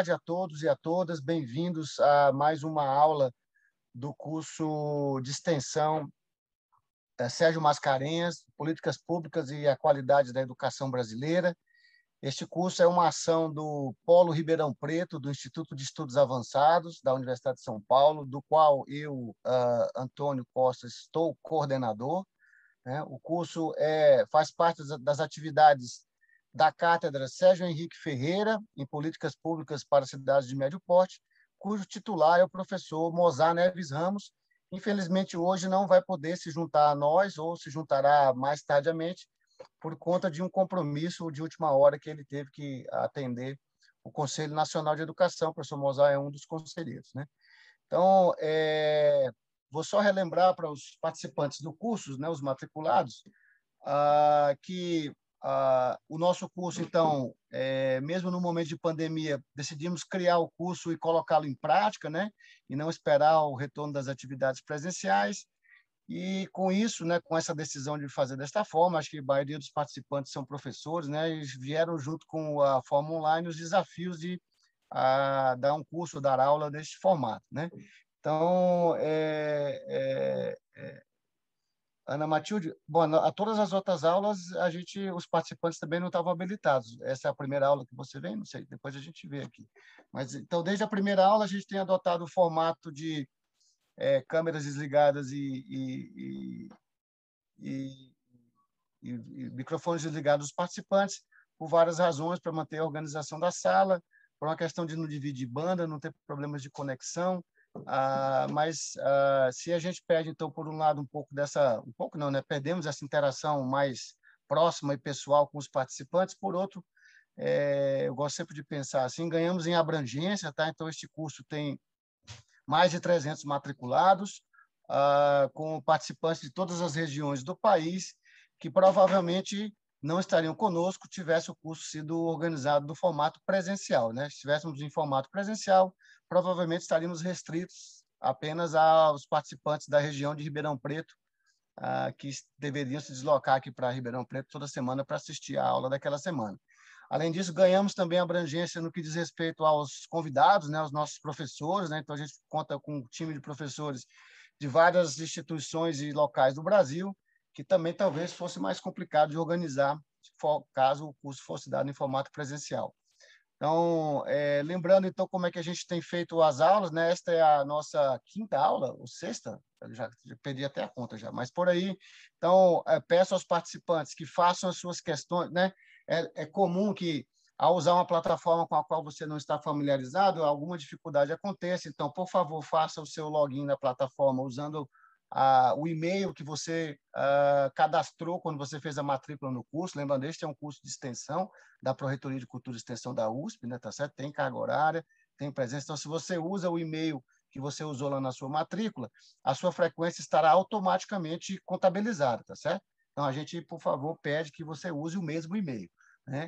tarde a todos e a todas. Bem-vindos a mais uma aula do curso de extensão Sérgio Mascarenhas, Políticas Públicas e a Qualidade da Educação Brasileira. Este curso é uma ação do Polo Ribeirão Preto, do Instituto de Estudos Avançados, da Universidade de São Paulo, do qual eu, Antônio Costa, estou coordenador. O curso faz parte das atividades da Cátedra Sérgio Henrique Ferreira, em Políticas Públicas para Cidades de Médio Porte, cujo titular é o professor Mozar Neves Ramos. Infelizmente, hoje não vai poder se juntar a nós, ou se juntará mais tardiamente, por conta de um compromisso de última hora que ele teve que atender o Conselho Nacional de Educação. O professor Mozar é um dos conselheiros, né? Então, vou só relembrar para os participantes do curso, né, os matriculados, que o nosso curso, então, mesmo no momento de pandemia, decidimos criar o curso e colocá-lo em prática, né, e não esperar o retorno das atividades presenciais. E com isso, né, com essa decisão de fazer desta forma, acho que a maioria dos participantes são professores, né, e vieram junto com a forma online os desafios de dar um curso, dar aula neste formato, né? Então, Ana Matilde, bom, a todas as outras aulas, os participantes também não estavam habilitados. Essa é a primeira aula que você vem? Não sei, depois a gente vê aqui. Mas, então, desde a primeira aula, a gente tem adotado o formato de câmeras desligadas e microfones desligados dos participantes, por várias razões, para manter a organização da sala, por uma questão de não dividir banda, não ter problemas de conexão. Mas se a gente perde, então, por um lado, um pouco não, né? Perdemos essa interação mais próxima e pessoal com os participantes, por outro, eu gosto sempre de pensar assim, ganhamos em abrangência, tá? Então, este curso tem mais de 300 matriculados, com participantes de todas as regiões do país, que provavelmente não estariam conosco tivesse o curso sido organizado no formato presencial, né? Se estivéssemos em formato presencial, provavelmente estaríamos restritos apenas aos participantes da região de Ribeirão Preto, que deveriam se deslocar aqui para Ribeirão Preto toda semana para assistir à aula daquela semana. Além disso, ganhamos também abrangência no que diz respeito aos convidados, né, aos nossos professores, né? Então, a gente conta com um time de professores de várias instituições e locais do Brasil, que também talvez fosse mais complicado de organizar, caso o curso fosse dado em formato presencial. Então, lembrando, então, como é que a gente tem feito as aulas, né? Esta é a nossa quinta aula, ou sexta, eu já perdi até a conta já, mas por aí. Então, peço aos participantes que façam as suas questões, né? É comum que, ao usar uma plataforma com a qual você não está familiarizado, alguma dificuldade aconteça. Então, por favor, faça o seu login na plataforma usando o e-mail que você cadastrou quando você fez a matrícula no curso. Lembrando, este é um curso de extensão da Pró-Reitoria de Cultura e Extensão da USP, né? Tá certo? Tem carga horária, tem presença. Então, se você usa o e-mail que você usou lá na sua matrícula, a sua frequência estará automaticamente contabilizada, tá certo? Então, a gente, por favor, pede que você use o mesmo e-mail, né?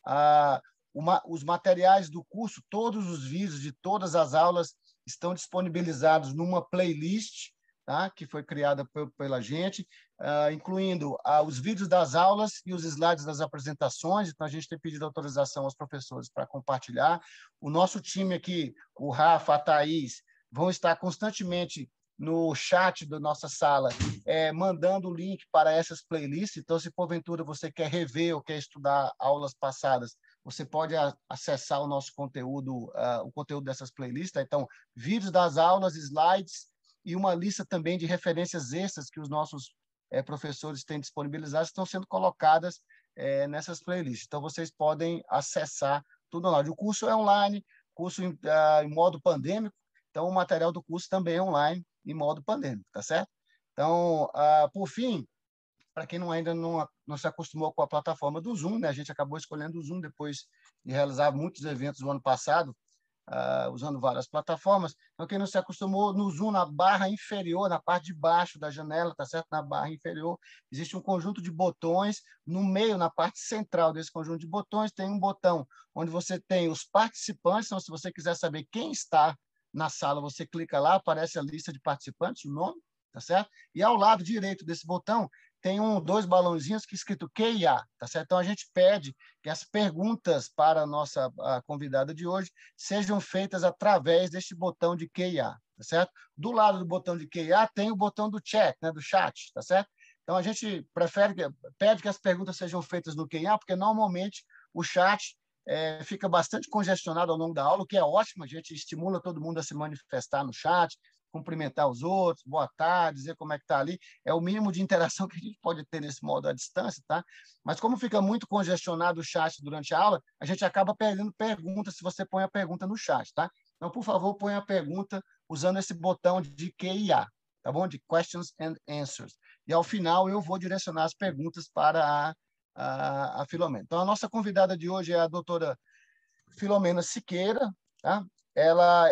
Os materiais do curso, todos os vídeos de todas as aulas estão disponibilizados numa playlist, tá? Que foi criada pela gente, incluindo os vídeos das aulas e os slides das apresentações. Então, a gente tem pedido autorização aos professores para compartilhar. O nosso time aqui, o Rafa, a Thaís, vão estar constantemente no chat da nossa sala, mandando o link para essas playlists. Então, se porventura você quer rever ou quer estudar aulas passadas, você pode acessar o nosso conteúdo, o conteúdo dessas playlists. Tá? Então, vídeos das aulas, slides e uma lista também de referências extras que os nossos professores têm disponibilizadas estão sendo colocadas nessas playlists. Então, vocês podem acessar tudo lá. O curso é online, curso em modo pandêmico, então o material do curso também é online, em modo pandêmico, tá certo? Então, por fim, para quem ainda não se acostumou com a plataforma do Zoom, né? A gente acabou escolhendo o Zoom depois de realizar muitos eventos no ano passado, usando várias plataformas. Então, quem não se acostumou, no Zoom, na barra inferior, na parte de baixo da janela, tá certo? Na barra inferior, existe um conjunto de botões. No meio, na parte central desse conjunto de botões, tem um botão onde você tem os participantes. Então, se você quiser saber quem está na sala, você clica lá, aparece a lista de participantes, o nome, tá certo? E ao lado direito desse botão tem dois balãozinhos que é escrito QIA, tá certo? Então, a gente pede que as perguntas para a convidada de hoje sejam feitas através deste botão de QIA, tá certo? Do lado do botão de QIA tem o botão do chat, né, do chat, tá certo? Então, a gente pede que as perguntas sejam feitas no QIA, porque, normalmente, o chat fica bastante congestionado ao longo da aula, o que é ótimo, a gente estimula todo mundo a se manifestar no chat, cumprimentar os outros, boa tarde, dizer como é que está ali. É o mínimo de interação que a gente pode ter nesse modo à distância, tá? Mas como fica muito congestionado o chat durante a aula, a gente acaba perdendo perguntas se você põe a pergunta no chat, tá? Então, por favor, ponha a pergunta usando esse botão de QIA, tá bom? De Questions and Answers. E, ao final, eu vou direcionar as perguntas para a Filomena. Então, a nossa convidada de hoje é a doutora Filomena Siqueira, tá? Ela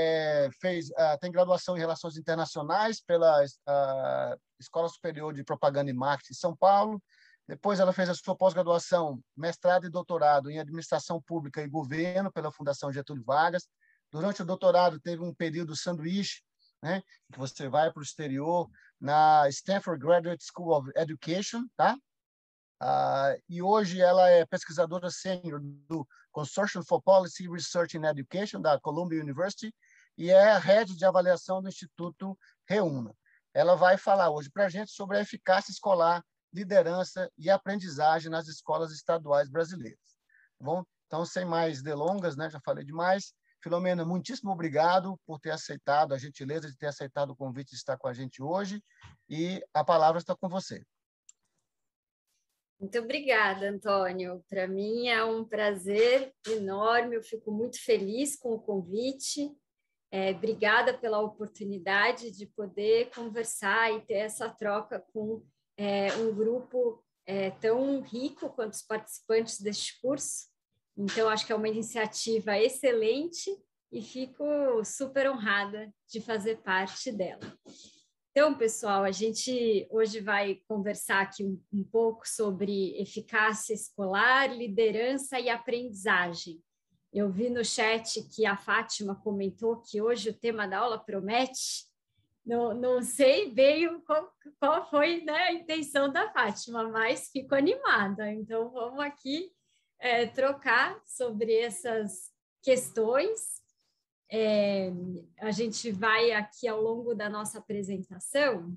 tem graduação em Relações Internacionais pela Escola Superior de Propaganda e Marketing em São Paulo. Depois, ela fez a sua pós-graduação, mestrado e doutorado em Administração Pública e Governo pela Fundação Getúlio Vargas. Durante o doutorado, teve um período sanduíche, né, que você vai para o exterior, na Stanford Graduate School of Education, tá? E hoje ela é pesquisadora sênior do Consortium for Policy Research in Education, da Columbia University, e é a head de avaliação do Instituto Reúna. Ela vai falar hoje para a gente sobre a eficácia escolar, liderança e aprendizagem nas escolas estaduais brasileiras. Tá bom? Então, sem mais delongas, né, já falei demais. Filomena, muitíssimo obrigado por ter aceitado, a gentileza de ter aceitado o convite de estar com a gente hoje, e a palavra está com você. Muito obrigada, Antônio. Para mim é um prazer enorme, eu fico muito feliz com o convite. Obrigada pela oportunidade de poder conversar e ter essa troca com um grupo tão rico quanto os participantes deste curso. Então, acho que é uma iniciativa excelente e fico super honrada de fazer parte dela. Então, pessoal, a gente hoje vai conversar aqui um pouco sobre eficácia escolar, liderança e aprendizagem. Eu vi no chat que a Fátima comentou que hoje o tema da aula promete. Não sei bem qual foi, né, a intenção da Fátima, mas fico animada. Então, vamos aqui trocar sobre essas questões. A gente vai aqui ao longo da nossa apresentação,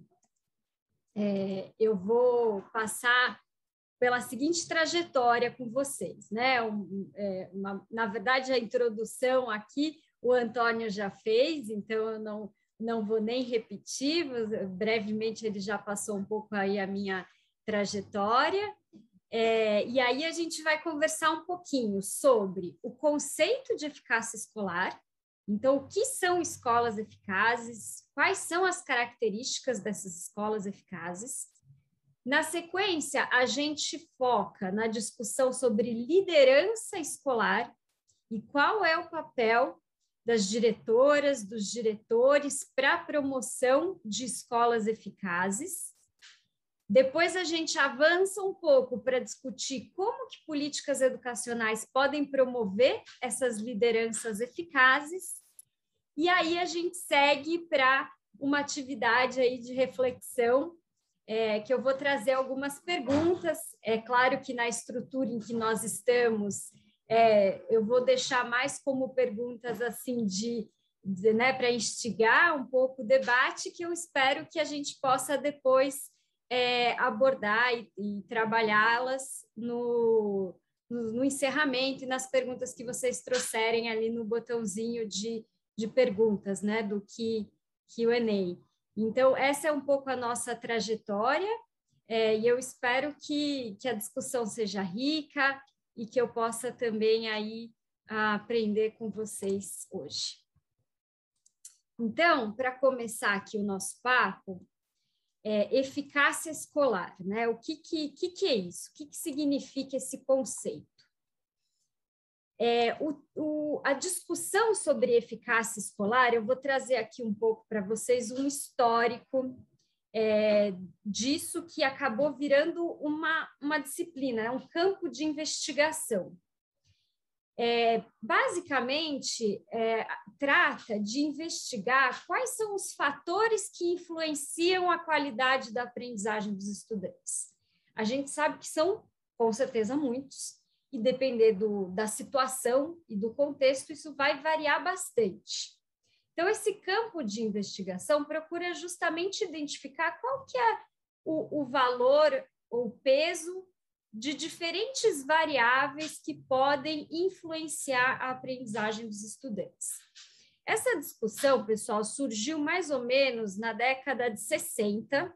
eu vou passar pela seguinte trajetória com vocês, né? Na verdade, a introdução aqui o Antônio já fez, então eu não vou nem repetir, brevemente ele já passou um pouco aí a minha trajetória, e aí a gente vai conversar um pouquinho sobre o conceito de eficácia escolar. Então, o que são escolas eficazes? Quais são as características dessas escolas eficazes? Na sequência, a gente foca na discussão sobre liderança escolar e qual é o papel das diretoras, dos diretores para a promoção de escolas eficazes. Depois a gente avança um pouco para discutir como que políticas educacionais podem promover essas lideranças eficazes, e aí a gente segue para uma atividade aí de reflexão, que eu vou trazer algumas perguntas. É claro que na estrutura em que nós estamos, eu vou deixar mais como perguntas assim né, para instigar um pouco o debate, que eu espero que a gente possa depois abordar e trabalhá-las no encerramento e nas perguntas que vocês trouxerem ali no botãozinho de perguntas, né, do Q&A. Então, essa é um pouco a nossa trajetória, e eu espero que a discussão seja rica e que eu possa também aí aprender com vocês hoje. Então, para começar aqui o nosso papo, eficácia escolar, né? O que é isso? O que significa esse conceito? A discussão sobre eficácia escolar, eu vou trazer aqui um pouco para vocês um histórico disso, que acabou virando uma disciplina, um campo de investigação. basicamente, trata de investigar quais são os fatores que influenciam a qualidade da aprendizagem dos estudantes. A gente sabe que são, com certeza, muitos, e depender da situação e do contexto, isso vai variar bastante. Então, esse campo de investigação procura justamente identificar qual que é o valor ou peso de diferentes variáveis que podem influenciar a aprendizagem dos estudantes. Essa discussão, pessoal, surgiu mais ou menos na década de 60,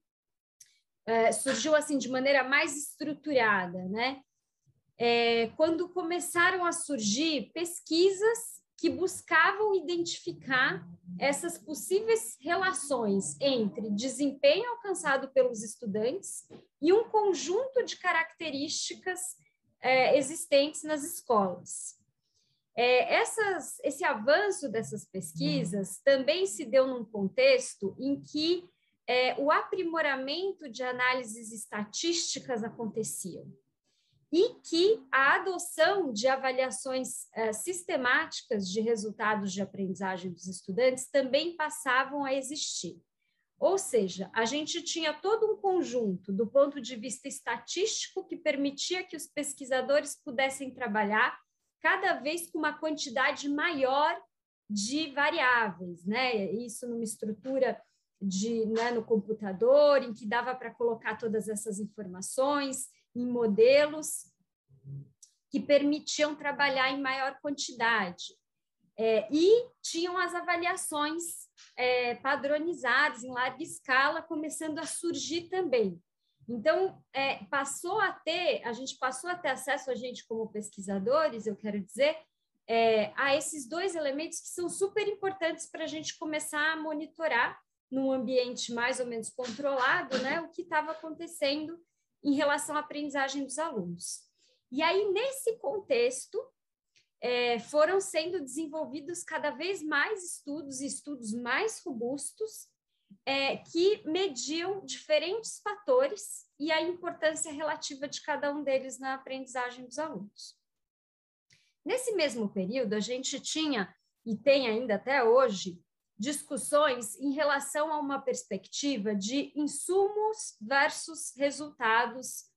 surgiu assim de maneira mais estruturada, né? Quando começaram a surgir pesquisas que buscavam identificar essas possíveis relações entre desempenho alcançado pelos estudantes e um conjunto de características existentes nas escolas. Esse avanço dessas pesquisas também se deu num contexto em que o aprimoramento de análises estatísticas aconteciam e que a adoção de avaliações sistemáticas de resultados de aprendizagem dos estudantes também passavam a existir. Ou seja, a gente tinha todo um conjunto do ponto de vista estatístico que permitia que os pesquisadores pudessem trabalhar cada vez com uma quantidade maior de variáveis, né? Isso numa estrutura no computador, em que dava para colocar todas essas informações em modelos que permitiam trabalhar em maior quantidade. E tinham as avaliações padronizadas em larga escala, começando a surgir também. Então, a gente passou a ter acesso, a gente como pesquisadores, eu quero dizer, a esses dois elementos que são super importantes para a gente começar a monitorar num ambiente mais ou menos controlado, né, o que estava acontecendo em relação à aprendizagem dos alunos. E aí, nesse contexto, foram sendo desenvolvidos cada vez mais estudos mais robustos, que mediam diferentes fatores e a importância relativa de cada um deles na aprendizagem dos alunos. Nesse mesmo período, a gente tinha, e tem ainda até hoje, discussões em relação a uma perspectiva de insumos versus resultados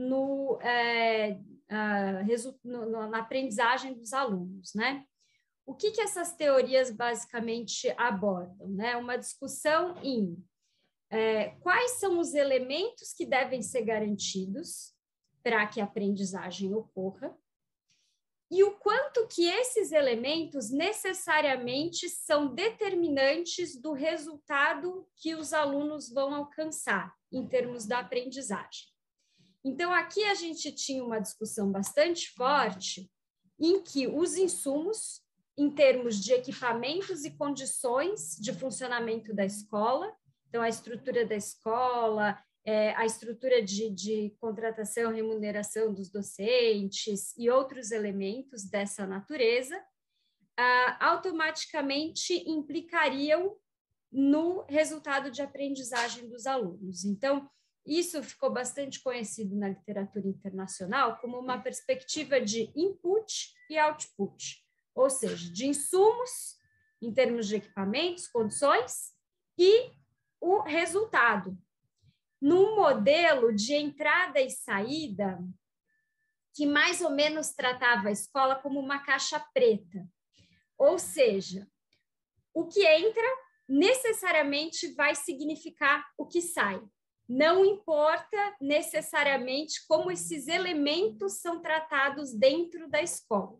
na aprendizagem dos alunos, né? O que essas teorias basicamente abordam, né? Uma discussão em quais são os elementos que devem ser garantidos para que a aprendizagem ocorra, e o quanto que esses elementos necessariamente são determinantes do resultado que os alunos vão alcançar em termos da aprendizagem. Então, aqui a gente tinha uma discussão bastante forte em que os insumos, em termos de equipamentos e condições de funcionamento da escola, então a estrutura da escola, a estrutura de contratação e remuneração dos docentes e outros elementos dessa natureza, automaticamente implicariam no resultado de aprendizagem dos alunos. Então, isso ficou bastante conhecido na literatura internacional como uma perspectiva de input e output, ou seja, de insumos, em termos de equipamentos, condições, e o resultado, num modelo de entrada e saída que mais ou menos tratava a escola como uma caixa preta. Ou seja, o que entra necessariamente vai significar o que sai. Não importa necessariamente como esses elementos são tratados dentro da escola.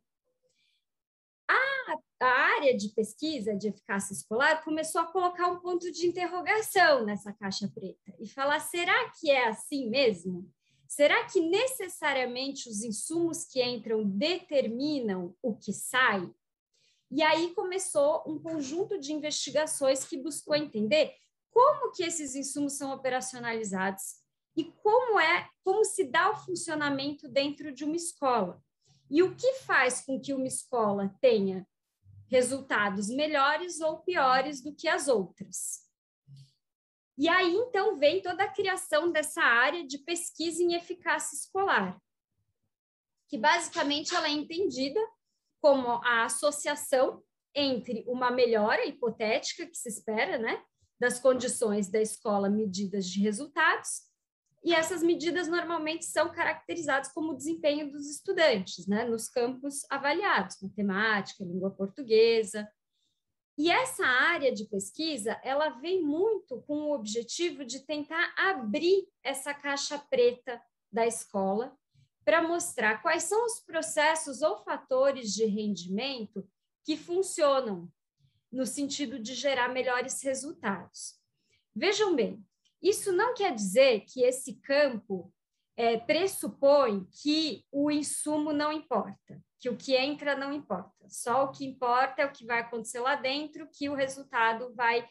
A área de pesquisa de eficácia escolar começou a colocar um ponto de interrogação nessa caixa preta e falar, será que é assim mesmo? Será que necessariamente os insumos que entram determinam o que sai? E aí começou um conjunto de investigações que buscou entender como que esses insumos são operacionalizados e como se dá o funcionamento dentro de uma escola. E o que faz com que uma escola tenha resultados melhores ou piores do que as outras. E aí, então, vem toda a criação dessa área de pesquisa em eficácia escolar, que basicamente ela é entendida como a associação entre uma melhora hipotética que se espera, né, das condições da escola medidas de resultados, e essas medidas normalmente são caracterizadas como o desempenho dos estudantes, né, nos campos avaliados, matemática, língua portuguesa. E essa área de pesquisa, ela vem muito com o objetivo de tentar abrir essa caixa preta da escola para mostrar quais são os processos ou fatores de rendimento que funcionam no sentido de gerar melhores resultados. Vejam bem, isso não quer dizer que esse campo pressupõe que o insumo não importa, que o que entra não importa. Só o que importa é o que vai acontecer lá dentro, que o resultado vai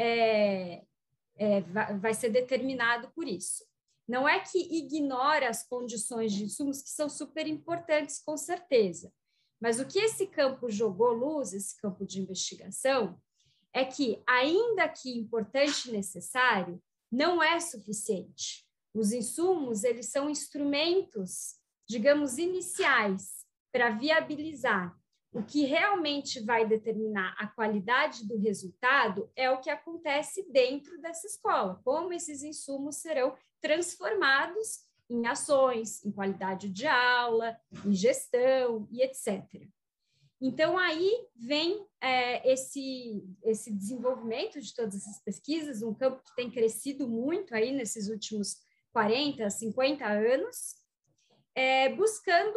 ser determinado por isso. Não é que ignora as condições de insumos, que são super importantes, com certeza. Mas o que esse campo jogou luz, esse campo de investigação, é que, ainda que importante e necessário, não é suficiente. Os insumos, eles são instrumentos, digamos, iniciais para viabilizar. O que realmente vai determinar a qualidade do resultado é o que acontece dentro dessa escola, como esses insumos serão transformados em ações, em qualidade de aula, em gestão e etc. Então, aí vem esse desenvolvimento de todas essas pesquisas, um campo que tem crescido muito aí nesses últimos 40, 50 anos, buscando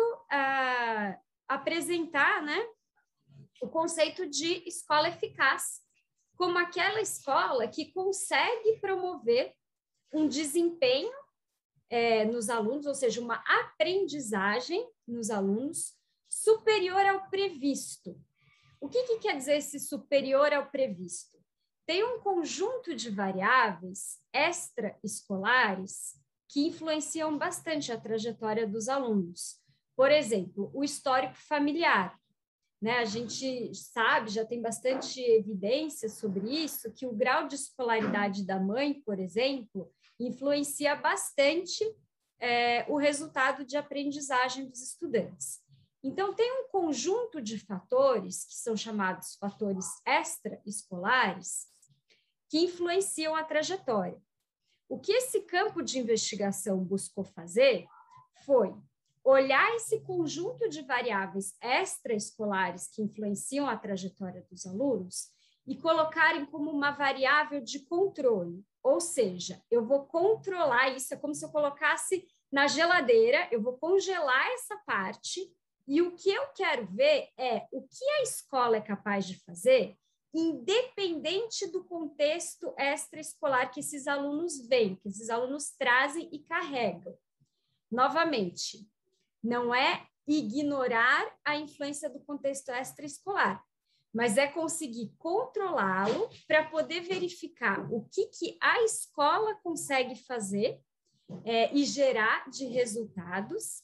apresentar, né, o conceito de escola eficaz, como aquela escola que consegue promover um desempenho nos alunos, ou seja, uma aprendizagem nos alunos superior ao previsto. O que quer dizer esse superior ao previsto? Tem um conjunto de variáveis extraescolares que influenciam bastante a trajetória dos alunos. Por exemplo, o histórico familiar. Né? A gente sabe, já tem bastante evidência sobre isso, que o grau de escolaridade da mãe, por exemplo, influencia bastante o resultado de aprendizagem dos estudantes. Então, tem um conjunto de fatores, que são chamados fatores extraescolares, que influenciam a trajetória. O que esse campo de investigação buscou fazer foi olhar esse conjunto de variáveis extraescolares que influenciam a trajetória dos alunos e colocarem como uma variável de controle. Ou seja, eu vou controlar isso, é como se eu colocasse na geladeira, eu vou congelar essa parte, e o que eu quero ver é o que a escola é capaz de fazer, independente do contexto extraescolar que esses alunos veem, que esses alunos trazem e carregam. Novamente, não é ignorar a influência do contexto extraescolar, mas é conseguir controlá-lo para poder verificar o que a escola consegue fazer e gerar de resultados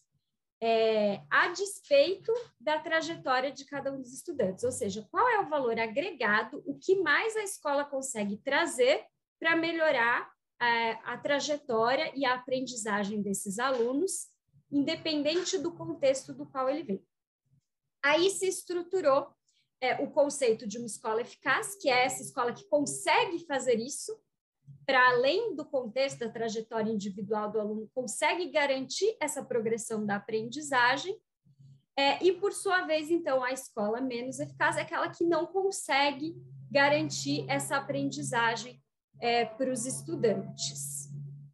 a despeito da trajetória de cada um dos estudantes, ou seja, qual é o valor agregado, o que mais a escola consegue trazer para melhorar a trajetória e a aprendizagem desses alunos, independente do contexto do qual ele vem. Aí se estruturou o conceito de uma escola eficaz, que é essa escola que consegue fazer isso, para além do contexto da trajetória individual do aluno, consegue garantir essa progressão da aprendizagem, e, por sua vez, então, a escola menos eficaz é aquela que não consegue garantir essa aprendizagem para os estudantes.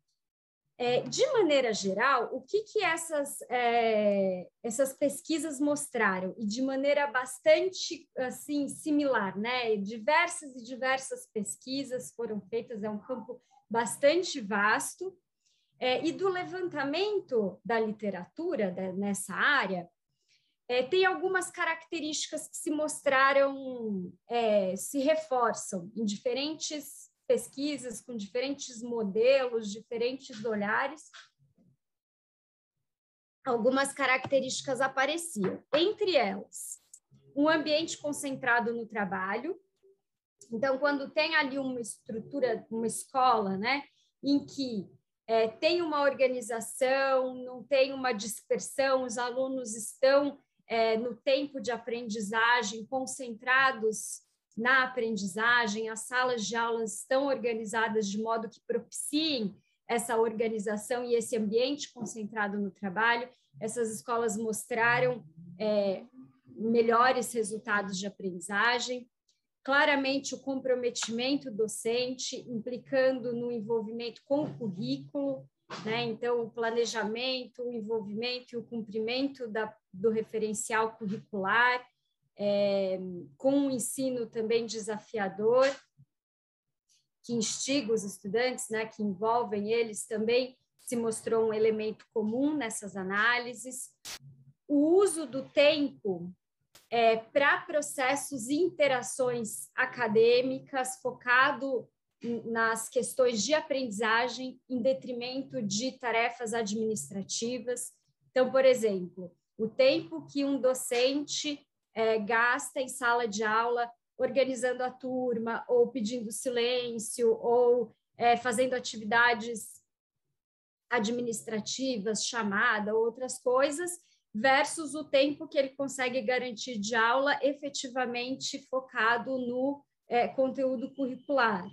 De maneira geral, o que essas pesquisas mostraram? E de maneira bastante assim, similar, né? Diversas e diversas pesquisas foram feitas, é um campo bastante vasto, e do levantamento da literatura nessa área, tem algumas características que se mostraram, se reforçam em diferentes pesquisas, com diferentes modelos, diferentes olhares. Algumas características apareciam, entre elas, um ambiente concentrado no trabalho. Então, quando tem ali uma estrutura, uma escola, né, em que tem uma organização, não tem uma dispersão, os alunos estão no tempo de aprendizagem, concentrados na aprendizagem, as salas de aulas estão organizadas de modo que propiciem essa organização e esse ambiente concentrado no trabalho. Essas escolas mostraram melhores resultados de aprendizagem. Claramente, o comprometimento docente, implicando no envolvimento com o currículo, né? Então, o planejamento, o envolvimento e o cumprimento do referencial curricular, com um ensino também desafiador, que instiga os estudantes, né? Que envolvem eles, também se mostrou um elemento comum nessas análises. O uso do tempo para processos e interações acadêmicas, focado nas questões de aprendizagem, em detrimento de tarefas administrativas. Então, por exemplo, o tempo que um docente gasta em sala de aula organizando a turma, ou pedindo silêncio, ou fazendo atividades administrativas, chamada, outras coisas, versus o tempo que ele consegue garantir de aula efetivamente focado no conteúdo curricular.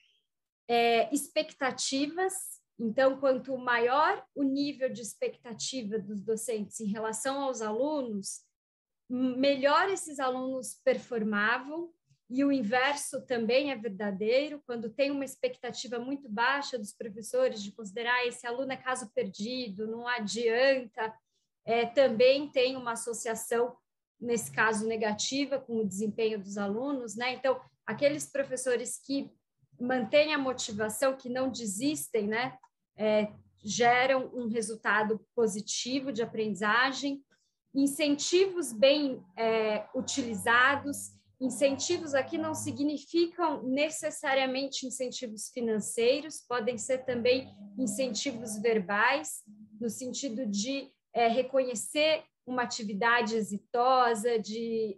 Expectativas, então, quanto maior o nível de expectativa dos docentes em relação aos alunos, melhor esses alunos performavam, e o inverso também é verdadeiro, quando tem uma expectativa muito baixa dos professores de considerar esse aluno é caso perdido, não adianta, também tem uma associação, nesse caso, negativa com o desempenho dos alunos, né? Então, aqueles professores que mantêm a motivação, que não desistem, né? Geram um resultado positivo de aprendizagem. Incentivos bem utilizados. Incentivos aqui não significam necessariamente incentivos financeiros, podem ser também incentivos verbais, no sentido de reconhecer uma atividade exitosa, de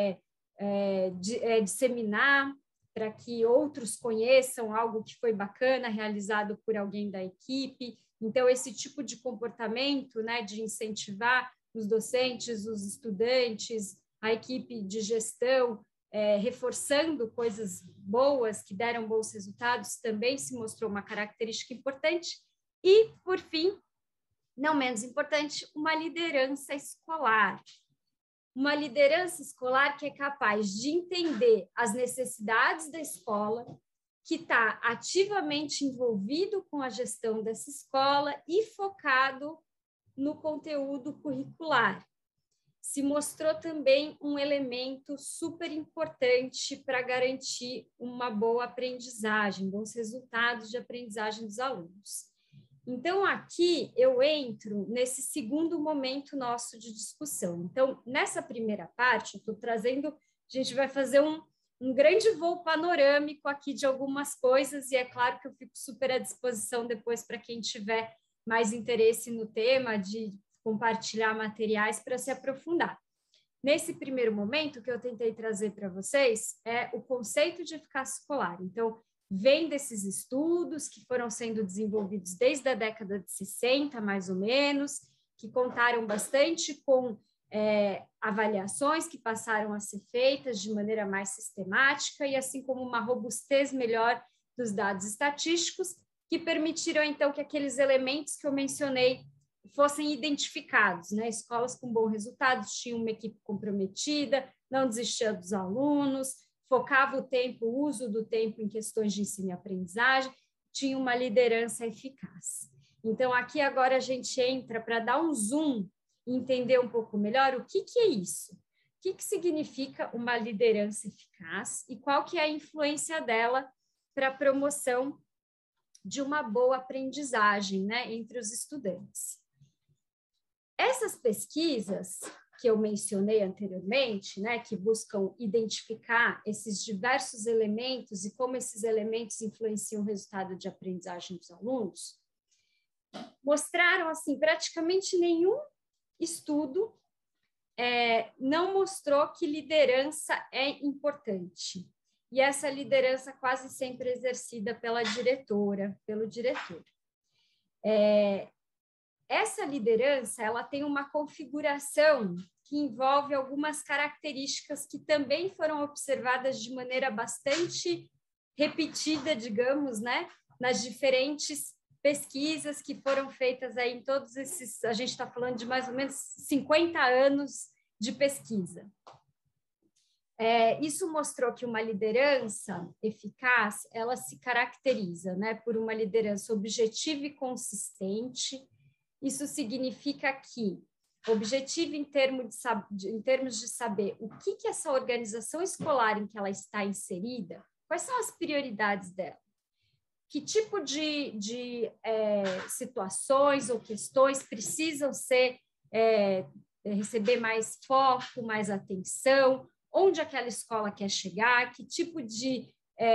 disseminar para que outros conheçam algo que foi bacana, realizado por alguém da equipe. Então, esse tipo de comportamento, né, de incentivar os docentes, os estudantes, a equipe de gestão, reforçando coisas boas que deram bons resultados, também se mostrou uma característica importante. E, por fim, não menos importante, uma liderança escolar. Uma liderança escolar que é capaz de entender as necessidades da escola, que está ativamente envolvido com a gestão dessa escola e focado no conteúdo curricular. Se mostrou também um elemento super importante para garantir uma boa aprendizagem, bons resultados de aprendizagem dos alunos. Então, aqui eu entro nesse segundo momento nosso de discussão. Então, nessa primeira parte, eu estou trazendo, a gente vai fazer um grande voo panorâmico aqui de algumas coisas, e é claro que eu fico super à disposição depois para quem tiver mais interesse no tema, de compartilhar materiais para se aprofundar. Nesse primeiro momento, o que eu tentei trazer para vocês é o conceito de eficácia escolar. Então, vem desses estudos que foram sendo desenvolvidos desde a década de 60, mais ou menos, que contaram bastante com avaliações que passaram a ser feitas de maneira mais sistemática e assim como uma robustez melhor dos dados estatísticos, que permitiram, então, que aqueles elementos que eu mencionei fossem identificados, né? Escolas com bons resultados tinham uma equipe comprometida, não desistia dos alunos, focava o uso do tempo em questões de ensino e aprendizagem, tinha uma liderança eficaz. Então, aqui agora a gente entra para dar um zoom e entender um pouco melhor o que é isso, o que significa uma liderança eficaz e qual que é a influência dela para a promoção de uma boa aprendizagem, né, entre os estudantes. Essas pesquisas que eu mencionei anteriormente, né, que buscam identificar esses diversos elementos e como esses elementos influenciam o resultado de aprendizagem dos alunos, mostraram, assim, praticamente nenhum estudo não mostrou que liderança é importante. E essa liderança quase sempre exercida pela diretora, pelo diretor. essa liderança, ela tem uma configuração que envolve algumas características que também foram observadas de maneira bastante repetida, digamos, né, nas diferentes pesquisas que foram feitas aí em todos esses, a gente está falando de mais ou menos 50 anos de pesquisa. Isso mostrou que uma liderança eficaz, ela se caracteriza, né, por uma liderança objetiva e consistente. Isso significa que objetivo em termos de saber o que essa organização escolar em que ela está inserida, quais são as prioridades dela, que tipo de situações ou questões precisam receber mais foco, mais atenção, onde aquela escola quer chegar, que tipo de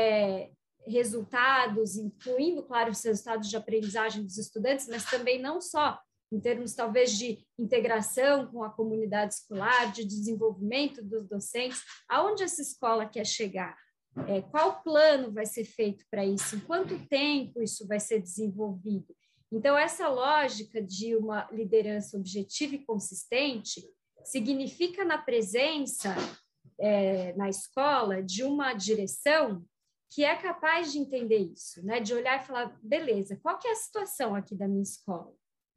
resultados, incluindo, claro, os resultados de aprendizagem dos estudantes, mas também não só em termos, talvez, de integração com a comunidade escolar, de desenvolvimento dos docentes, aonde essa escola quer chegar, qual plano vai ser feito para isso, em quanto tempo isso vai ser desenvolvido. Então, essa lógica de uma liderança objetiva e consistente significa na presença na escola de uma direção que é capaz de entender isso, né? De olhar e falar, beleza, qual que é a situação aqui da minha escola?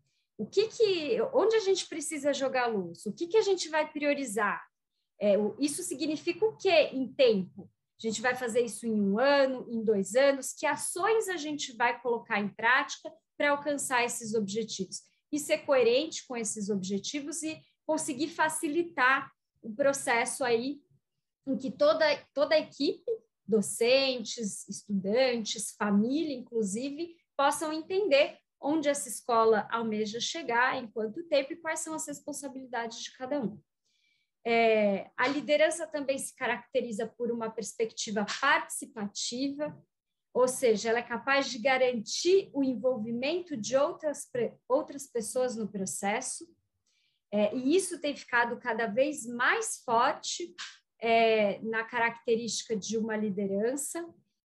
Onde a gente precisa jogar luz? O que a gente vai priorizar? Isso significa o quê em tempo? A gente vai fazer isso em 1 ano, em 2 anos? Que ações a gente vai colocar em prática para alcançar esses objetivos? E ser coerente com esses objetivos e conseguir facilitar o processo aí em que toda a equipe, docentes, estudantes, família, inclusive, possam entender onde essa escola almeja chegar, em quanto tempo e quais são as responsabilidades de cada um. A liderança também se caracteriza por uma perspectiva participativa, ou seja, ela é capaz de garantir o envolvimento de outras pessoas no processo, e isso tem ficado cada vez mais forte na característica de uma liderança.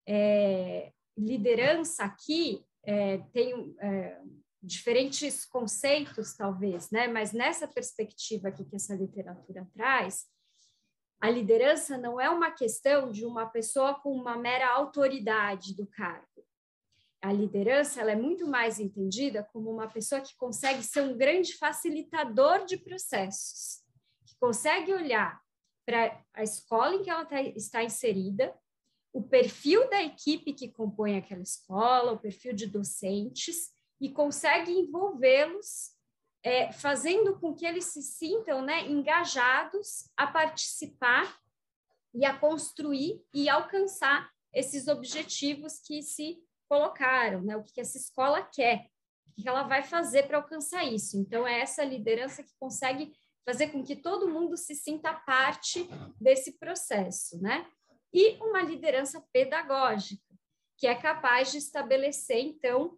Liderança aqui tem diferentes conceitos, talvez, né? Mas nessa perspectiva aqui que essa literatura traz, a liderança não é uma questão de uma pessoa com uma mera autoridade do cargo. A liderança ela é muito mais entendida como uma pessoa que consegue ser um grande facilitador de processos, que consegue olhar para a escola em que ela está inserida, o perfil da equipe que compõe aquela escola, o perfil de docentes, e consegue envolvê-los, fazendo com que eles se sintam, né, engajados a participar e a construir e alcançar esses objetivos que se colocaram, né, o que essa escola quer, o que ela vai fazer para alcançar isso. Então, é essa liderança que consegue fazer com que todo mundo se sinta parte desse processo, né? E uma liderança pedagógica, que é capaz de estabelecer, então,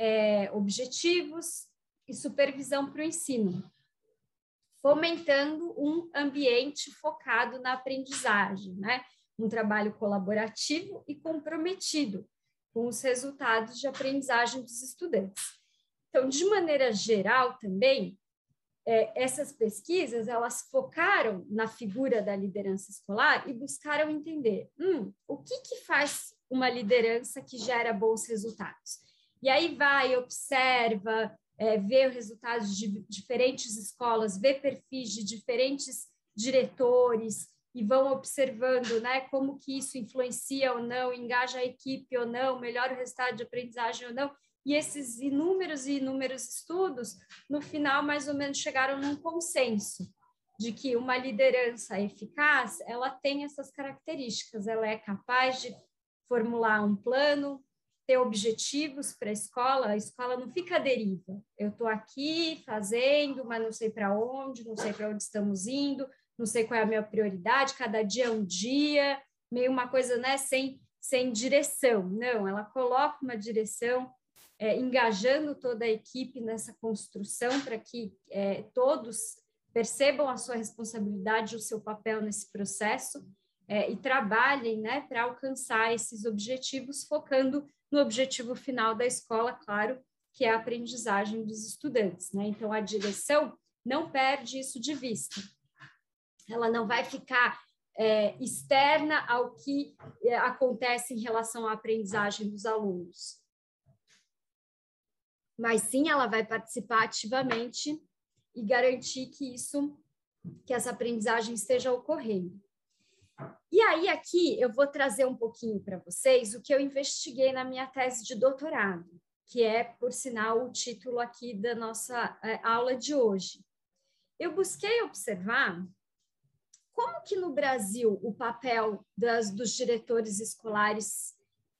objetivos e supervisão para o ensino, fomentando um ambiente focado na aprendizagem, né? Um trabalho colaborativo e comprometido com os resultados de aprendizagem dos estudantes. Então, de maneira geral também, essas pesquisas, elas focaram na figura da liderança escolar e buscaram entender o que faz uma liderança que gera bons resultados. E aí vai, observa, vê os resultados de diferentes escolas, vê perfis de diferentes diretores e vão observando, né, como que isso influencia ou não, engaja a equipe ou não, melhora o resultado de aprendizagem ou não. E esses inúmeros e inúmeros estudos, no final, mais ou menos, chegaram num consenso de que uma liderança eficaz, ela tem essas características, ela é capaz de formular um plano, ter objetivos para a escola não fica à deriva. Eu estou aqui fazendo, mas não sei para onde estamos indo, não sei qual é a minha prioridade, cada dia é um dia, meio uma coisa, né, sem direção. Não, ela coloca uma direção, engajando toda a equipe nessa construção para que todos percebam a sua responsabilidade, o seu papel nesse processo e trabalhem, né, para alcançar esses objetivos, focando no objetivo final da escola, claro, que é a aprendizagem dos estudantes, né? Então, a direção não perde isso de vista. Ela não vai ficar externa ao que acontece em relação à aprendizagem dos alunos. Mas sim, ela vai participar ativamente e garantir que essa aprendizagem esteja ocorrendo. E aí, aqui, eu vou trazer um pouquinho para vocês o que eu investiguei na minha tese de doutorado, que é, por sinal, o título aqui da nossa aula de hoje. Eu busquei observar como que no Brasil o papel dos diretores escolares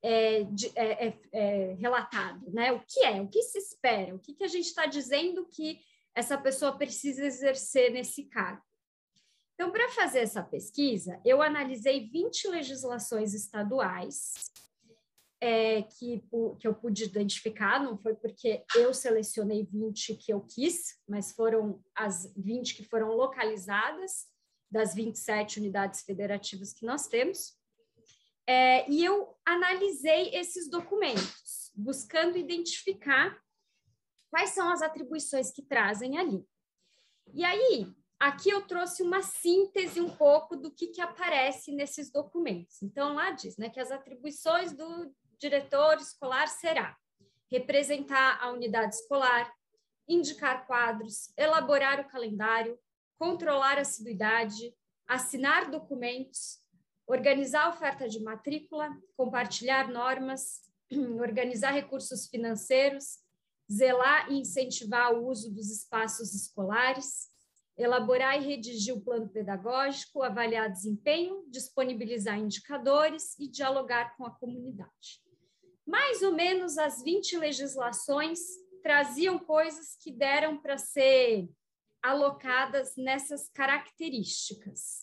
é relatado, né? O que se espera, o que a gente está dizendo que essa pessoa precisa exercer nesse cargo. Então, para fazer essa pesquisa, eu analisei 20 legislações estaduais que eu pude identificar, não foi porque eu selecionei 20 que eu quis, mas foram as 20 que foram localizadas das 27 unidades federativas que nós temos. E eu analisei esses documentos, buscando identificar quais são as atribuições que trazem ali. E aí, aqui eu trouxe uma síntese um pouco do que aparece nesses documentos. Então, lá diz, né, que as atribuições do diretor escolar será representar a unidade escolar, indicar quadros, elaborar o calendário, controlar a assiduidade, assinar documentos, organizar a oferta de matrícula, compartilhar normas, organizar recursos financeiros, zelar e incentivar o uso dos espaços escolares, elaborar e redigir o plano pedagógico, avaliar desempenho, disponibilizar indicadores e dialogar com a comunidade. Mais ou menos as 20 legislações traziam coisas que deram para ser alocadas nessas características.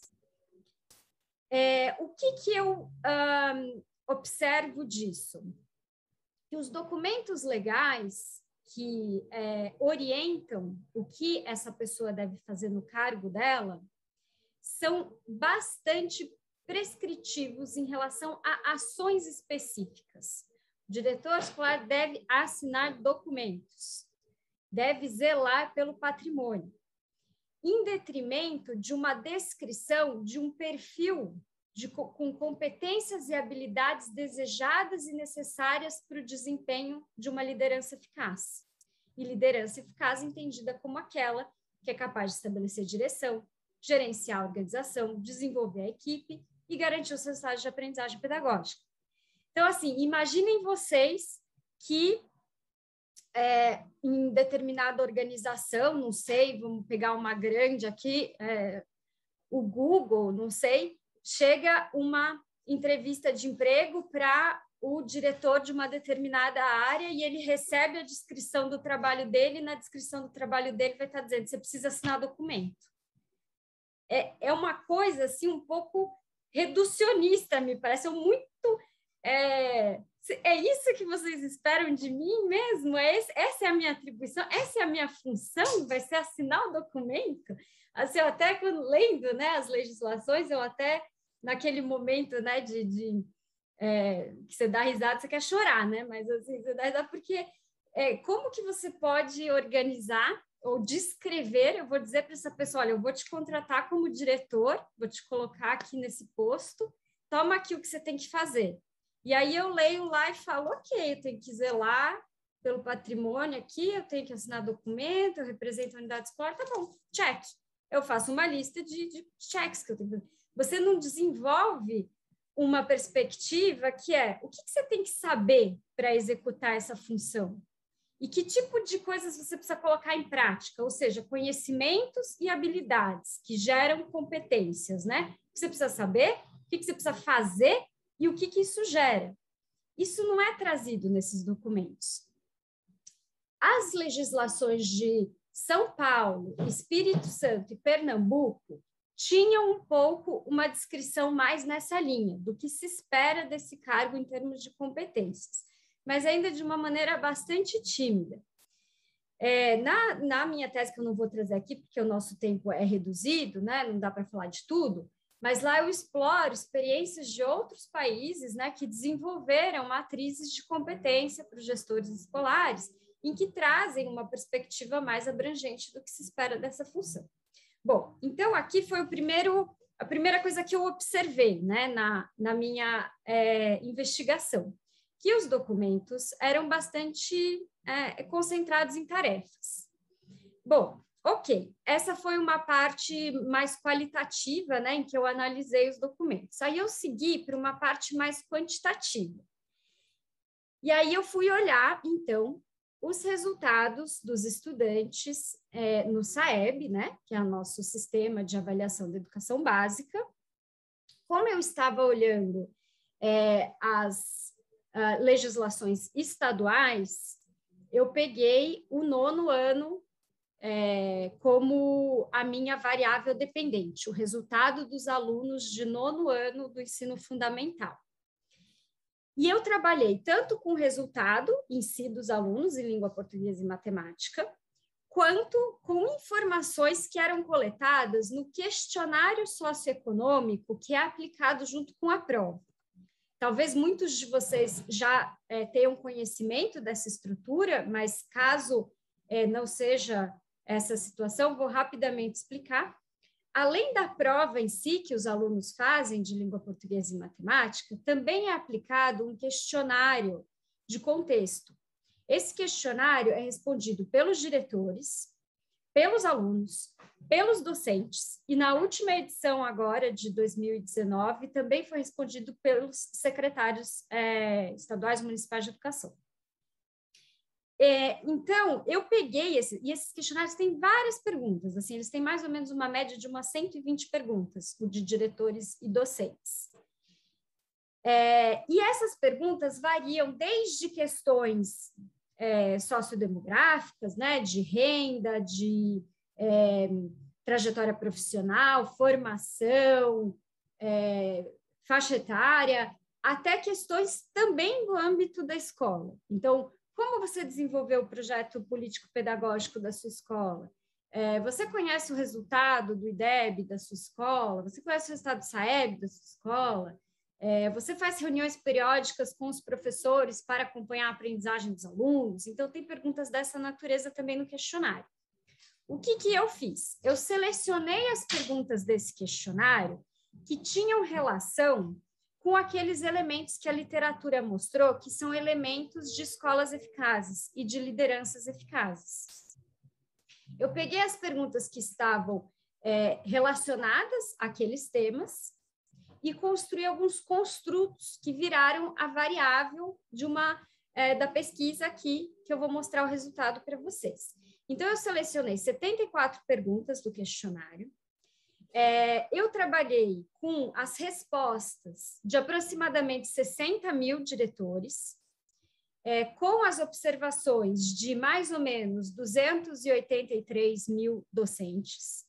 O que eu observo disso? Que os documentos legais que orientam o que essa pessoa deve fazer no cargo dela são bastante prescritivos em relação a ações específicas. O diretor escolar deve assinar documentos, deve zelar pelo patrimônio, em detrimento de uma descrição de um perfil com competências e habilidades desejadas e necessárias para o desempenho de uma liderança eficaz. E liderança eficaz entendida como aquela que é capaz de estabelecer direção, gerenciar a organização, desenvolver a equipe e garantir os resultados de aprendizagem pedagógica. Então, assim, imaginem vocês que em determinada organização, não sei, vamos pegar uma grande aqui, o Google, não sei, chega uma entrevista de emprego para o diretor de uma determinada área e ele recebe a descrição do trabalho dele, e na descrição do trabalho dele vai estar dizendo, você precisa assinar documento. É uma coisa, assim, um pouco reducionista, me parece, muito... É isso que vocês esperam de mim mesmo? Essa é a minha atribuição? Essa é a minha função? Vai ser assinar o documento? Assim, eu até quando lendo, né, as legislações, eu até, naquele momento, né, que você dá risada, você quer chorar, né? Mas assim, você dá risada porque como que você pode organizar ou descrever, eu vou dizer para essa pessoa, olha, eu vou te contratar como diretor, vou te colocar aqui nesse posto, toma aqui o que você tem que fazer. E aí eu leio lá e falo, ok, eu tenho que zelar pelo patrimônio aqui, eu tenho que assinar documento, eu represento a unidade escolar, tá bom, check. Eu faço uma lista de checks que eu tenho que fazer. Você não desenvolve uma perspectiva que o que você tem que saber para executar essa função? E que tipo de coisas você precisa colocar em prática? Ou seja, conhecimentos e habilidades que geram competências, né? O que você precisa saber, o que você precisa fazer e o que isso gera. Isso não é trazido nesses documentos. As legislações de São Paulo, Espírito Santo e Pernambuco tinham um pouco uma descrição mais nessa linha, do que se espera desse cargo em termos de competências, mas ainda de uma maneira bastante tímida. Na minha tese, que eu não vou trazer aqui, porque o nosso tempo é reduzido, né? Não dá para falar de tudo, mas lá eu exploro experiências de outros países, né, que desenvolveram matrizes de competência para os gestores escolares em que trazem uma perspectiva mais abrangente do que se espera dessa função. Bom, então aqui foi a primeira coisa que eu observei, né, na minha investigação, que os documentos eram bastante concentrados em tarefas. Bom, ok, essa foi uma parte mais qualitativa, né, em que eu analisei os documentos. Aí eu segui para uma parte mais quantitativa. E aí eu fui olhar, então, os resultados dos estudantes no SAEB, né, que é o nosso sistema de avaliação da educação básica. Como eu estava olhando as legislações estaduais, eu peguei o 9º ano como a minha variável dependente, o resultado dos alunos de 9º ano do ensino fundamental. E eu trabalhei tanto com o resultado em si dos alunos em língua portuguesa e matemática, quanto com informações que eram coletadas no questionário socioeconômico que é aplicado junto com a prova. Talvez muitos de vocês já tenham conhecimento dessa estrutura, mas caso não seja essa situação, vou rapidamente explicar. Além da prova em si, que os alunos fazem de língua portuguesa e matemática, também é aplicado um questionário de contexto. Esse questionário é respondido pelos diretores, pelos alunos, pelos docentes, e na última edição agora, de 2019, também foi respondido pelos secretários estaduais municipais de educação. Então, eu peguei e esses questionários têm várias perguntas, assim, eles têm mais ou menos uma média de umas 120 perguntas, o de diretores e docentes. E essas perguntas variam desde questões sociodemográficas, né, de renda, de trajetória profissional, formação, faixa etária, até questões também do âmbito da escola. Então, como você desenvolveu o projeto político-pedagógico da sua escola? Você conhece o resultado do IDEB da sua escola? Você conhece o resultado do SAEB da sua escola? Você faz reuniões periódicas com os professores para acompanhar a aprendizagem dos alunos? Então, tem perguntas dessa natureza também no questionário. O que eu fiz? Eu selecionei as perguntas desse questionário que tinham relação com aqueles elementos que a literatura mostrou que são elementos de escolas eficazes e de lideranças eficazes. Eu peguei as perguntas que estavam relacionadas àqueles temas e construí alguns construtos que viraram a variável de da pesquisa aqui, que eu vou mostrar o resultado para vocês. Então, eu selecionei 74 perguntas do questionário. Eu trabalhei com as respostas de aproximadamente 60 mil diretores, com as observações de mais ou menos 283 mil docentes,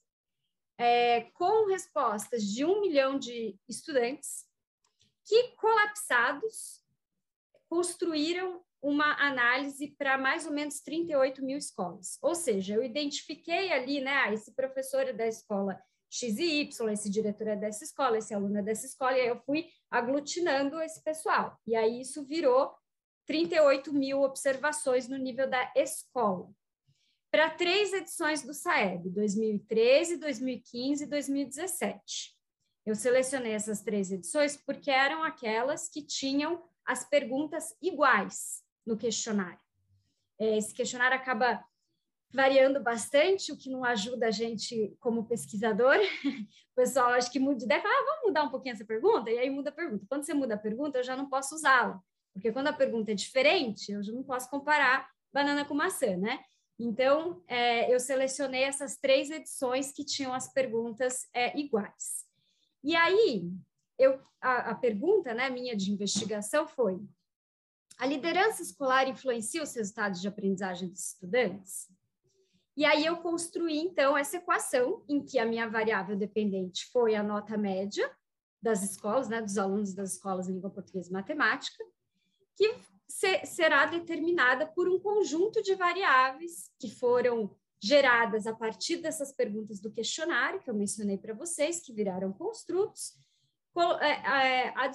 com respostas de 1 milhão de estudantes, que colapsados construíram uma análise para mais ou menos 38 mil escolas. Ou seja, eu identifiquei ali, né, esse professor é da escola X e Y, esse diretor é dessa escola, esse aluno é dessa escola, e aí eu fui aglutinando esse pessoal. E aí isso virou 38 mil observações no nível da escola. Para 3 edições do SAEB, 2013, 2015 e 2017. Eu selecionei essas 3 edições porque eram aquelas que tinham as perguntas iguais no questionário. Esse questionário acaba variando bastante, o que não ajuda a gente como pesquisador. O pessoal acha que muda de ideia, fala, vamos mudar um pouquinho essa pergunta? E aí muda a pergunta. Quando você muda a pergunta, eu já não posso usá-la, porque quando a pergunta é diferente, eu já não posso comparar banana com maçã, né? Então, eu selecionei essas 3 edições que tinham as perguntas iguais. E aí, a pergunta, né, minha de investigação foi: a liderança escolar influencia os resultados de aprendizagem dos estudantes? E aí eu construí, então, essa equação em que a minha variável dependente foi a nota média das escolas, né, dos alunos das escolas em língua portuguesa e matemática, que será determinada por um conjunto de variáveis que foram geradas a partir dessas perguntas do questionário, que eu mencionei para vocês, que viraram construtos,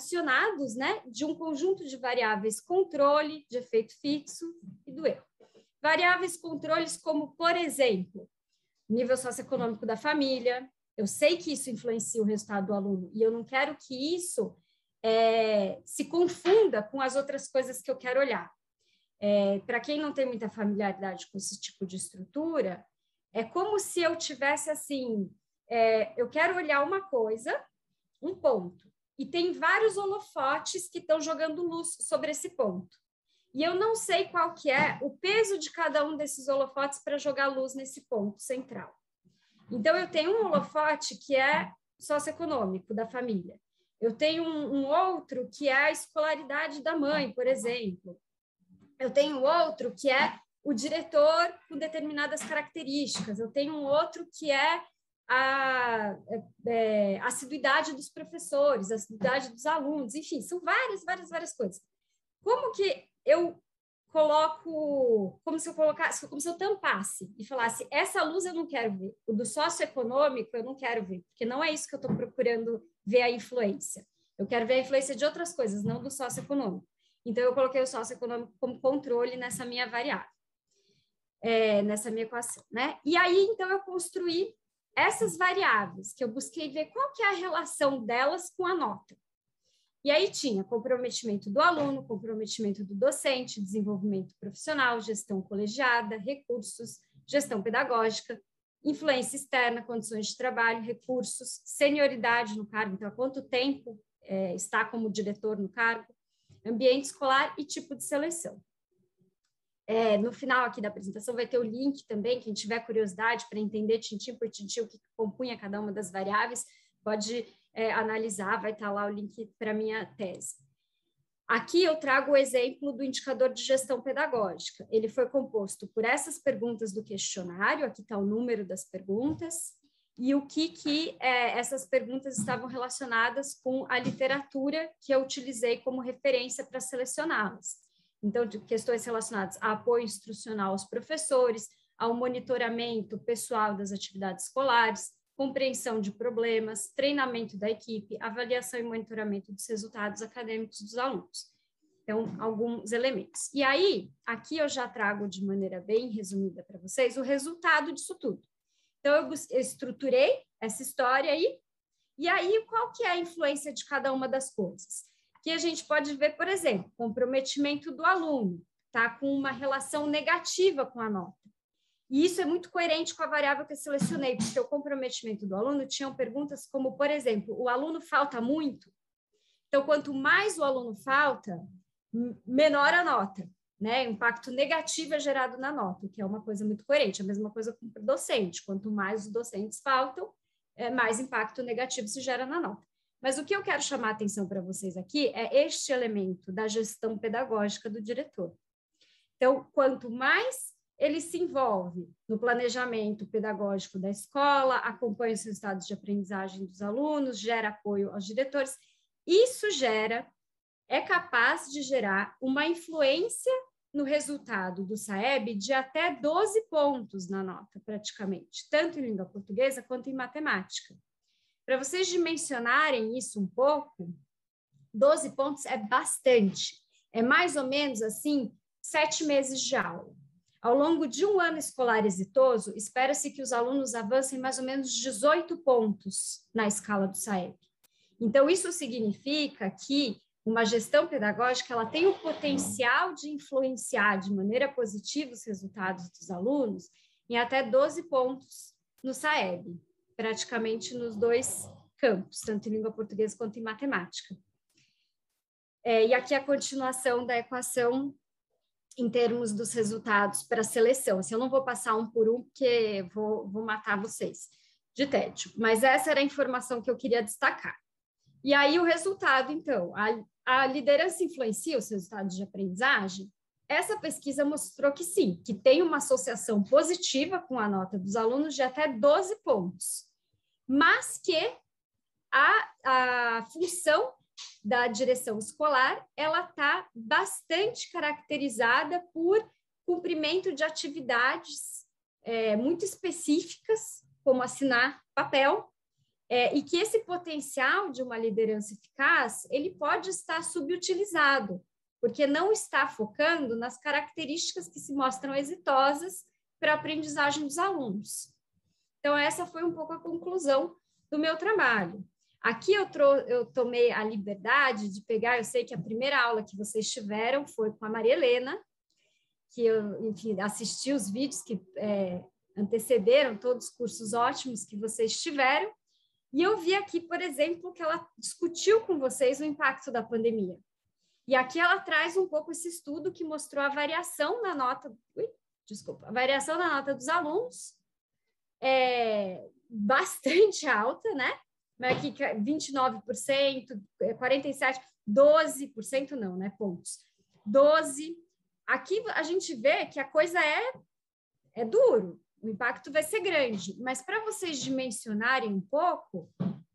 adicionados, né, de um conjunto de variáveis controle, de efeito fixo e do erro. Variáveis controles como, por exemplo, nível socioeconômico da família. Eu sei que isso influencia o resultado do aluno e eu não quero que isso se confunda com as outras coisas que eu quero olhar. Para quem não tem muita familiaridade com esse tipo de estrutura, é como se eu tivesse assim, eu quero olhar uma coisa, um ponto, e tem vários holofotes que estão jogando luz sobre esse ponto. E eu não sei qual que é o peso de cada um desses holofotes para jogar luz nesse ponto central. Então, eu tenho um holofote que é socioeconômico da família. Eu tenho um outro que é a escolaridade da mãe, por exemplo. Eu tenho outro que é o diretor com determinadas características. Eu tenho um outro que é a assiduidade dos professores, a assiduidade dos alunos, enfim, são várias coisas. Como que eu coloco, como se eu tampasse e falasse, essa luz eu não quero ver, o do socioeconômico eu não quero ver, porque não é isso que eu estou procurando ver a influência. Eu quero ver a influência de outras coisas, não do socioeconômico. Então, eu coloquei o socioeconômico como controle nessa minha variável, nessa minha equação, né? E aí, então, eu construí essas variáveis, que eu busquei ver qual que é a relação delas com a nota. E aí tinha comprometimento do aluno, comprometimento do docente, desenvolvimento profissional, gestão colegiada, recursos, gestão pedagógica, influência externa, condições de trabalho, recursos, senioridade no cargo, então há quanto tempo está como diretor no cargo, ambiente escolar e tipo de seleção. No final aqui da apresentação vai ter o link também, quem tiver curiosidade para entender tintim por tintim o que compunha cada uma das variáveis, pode analisar, vai estar lá o link para a minha tese. Aqui eu trago o exemplo do indicador de gestão pedagógica. Ele foi composto por essas perguntas do questionário, aqui está o número das perguntas, e o que essas perguntas estavam relacionadas com a literatura que eu utilizei como referência para selecioná-las. Então, de questões relacionadas a apoio instrucional aos professores, ao monitoramento pessoal das atividades escolares, compreensão de problemas, treinamento da equipe, avaliação e monitoramento dos resultados acadêmicos dos alunos. Então, alguns elementos. E aí, aqui eu já trago de maneira bem resumida para vocês o resultado disso tudo. Então, eu estruturei essa história aí, e aí qual que é a influência de cada uma das coisas? Que a gente pode ver, por exemplo, comprometimento do aluno, tá? Com uma relação negativa com a nota. E isso é muito coerente com a variável que eu selecionei, porque o comprometimento do aluno tinham perguntas como, por exemplo, o aluno falta muito? Então, quanto mais o aluno falta, menor a nota, né? Impacto negativo é gerado na nota, o que é uma coisa muito coerente. A mesma coisa com o docente. Quanto mais os docentes faltam, mais impacto negativo se gera na nota. Mas o que eu quero chamar a atenção para vocês aqui é este elemento da gestão pedagógica do diretor. Então, quanto mais ele se envolve no planejamento pedagógico da escola, acompanha os resultados de aprendizagem dos alunos, gera apoio aos diretores, isso é capaz de gerar uma influência no resultado do SAEB de até 12 pontos na nota, praticamente, tanto em língua portuguesa quanto em matemática. Para vocês dimensionarem isso um pouco, 12 pontos é bastante. É mais ou menos, assim, 7 meses de aula. Ao longo de um ano escolar exitoso, espera-se que os alunos avancem mais ou menos 18 pontos na escala do SAEB. Então, isso significa que uma gestão pedagógica ela tem o potencial de influenciar de maneira positiva os resultados dos alunos em até 12 pontos no SAEB, praticamente nos dois campos, tanto em língua portuguesa quanto em matemática. E aqui a continuação da equação em termos dos resultados para a seleção. Assim, eu não vou passar um por um, porque vou matar vocês de tédio, mas essa era a informação que eu queria destacar. E aí o resultado, então, a liderança influencia os resultados de aprendizagem? Essa pesquisa mostrou que sim, que tem uma associação positiva com a nota dos alunos de até 12 pontos, mas que a função da direção escolar, ela está bastante caracterizada por cumprimento de atividades muito específicas, como assinar papel, e que esse potencial de uma liderança eficaz, ele pode estar subutilizado, porque não está focando nas características que se mostram exitosas para a aprendizagem dos alunos. Então, essa foi um pouco a conclusão do meu trabalho. Aqui eu tomei a liberdade de pegar, eu sei que a primeira aula que vocês tiveram foi com a Maria Helena, que eu, enfim, assisti os vídeos que antecederam todos os cursos ótimos que vocês tiveram, e eu vi aqui, por exemplo, que ela discutiu com vocês o impacto da pandemia. E aqui ela traz um pouco esse estudo que mostrou a variação na nota, a variação na nota dos alunos, bastante alta, né? Mas aqui 29%, 47%, 12% não, né? Pontos. 12%. Aqui a gente vê que a coisa é duro, o impacto vai ser grande, mas para vocês dimensionarem um pouco,